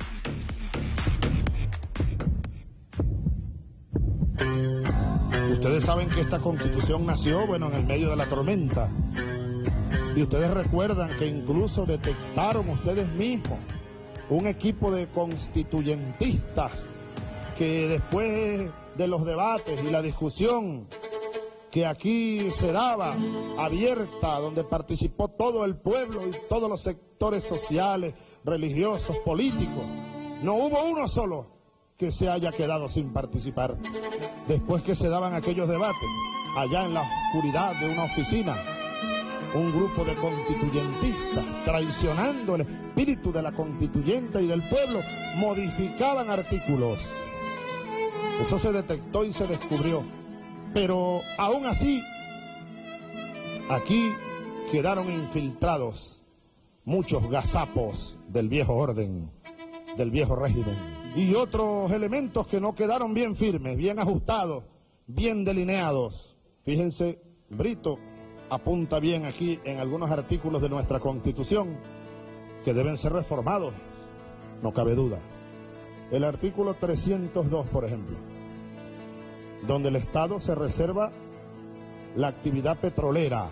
K: Ustedes saben que esta constitución nació, bueno, en el medio de la tormenta. Y ustedes recuerdan que incluso detectaron ustedes mismos un equipo de constituyentistas que después de los debates y la discusión que aquí se daba abierta, donde participó todo el pueblo y todos los sectores sociales, religiosos, políticos, no hubo uno solo que se haya quedado sin participar. Después que se daban aquellos debates, allá en la oscuridad de una oficina, un grupo de constituyentistas, traicionando el espíritu de la constituyente y del pueblo, modificaban artículos. Eso se detectó y se descubrió. Pero aún así, aquí quedaron infiltrados muchos gazapos del viejo orden, del viejo régimen. Y otros elementos que no quedaron bien firmes, bien ajustados, bien delineados. Fíjense, Brito apunta bien aquí en algunos artículos de nuestra Constitución que deben ser reformados, no cabe duda. El artículo 302, por ejemplo, donde el Estado se reserva la actividad petrolera,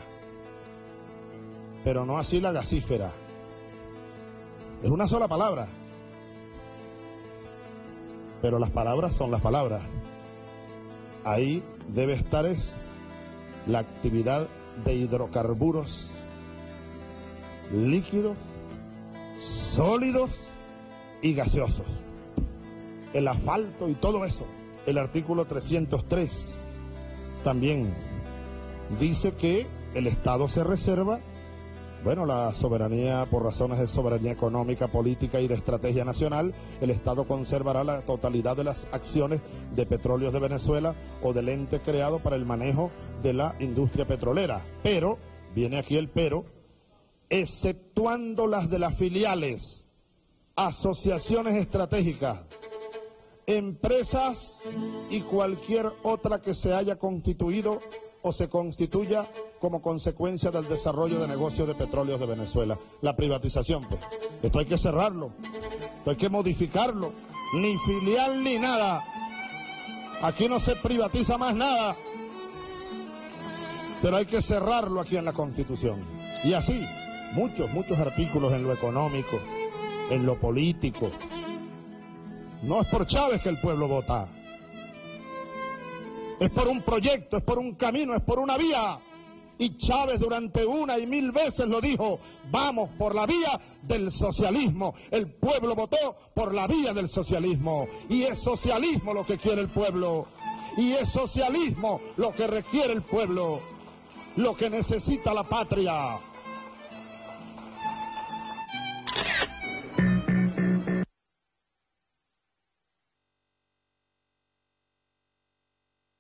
K: pero no así la gasífera. Es una sola palabra. Pero las palabras son las palabras. ahí debe estar es la actividad de hidrocarburos líquidos, sólidos y gaseosos. El asfalto y todo eso. El artículo 303 también dice que el Estado se reserva, bueno, la soberanía por razones de soberanía económica, política y de estrategia nacional. El Estado conservará la totalidad de las acciones de Petróleos de Venezuela o del ente creado para el manejo de la industria petrolera. Pero, viene aquí el pero, exceptuando las de las filiales, asociaciones estratégicas, empresas y cualquier otra que se haya constituido o se constituya como consecuencia del desarrollo de negocios de Petróleos de Venezuela. La privatización, pues. Esto hay que cerrarlo, esto hay que modificarlo. Ni filial ni nada. Aquí no se privatiza más nada. Pero hay que cerrarlo aquí en la Constitución. Y así, muchos artículos en lo económico, en lo político. No es por Chávez que el pueblo vota. Es por un proyecto, es por un camino, es por una vía. Y Chávez durante 1 y 1000 veces lo dijo: vamos por la vía del socialismo. El pueblo votó por la vía del socialismo. Y es socialismo lo que quiere el pueblo. Y es socialismo lo que requiere el pueblo. Lo que necesita la patria.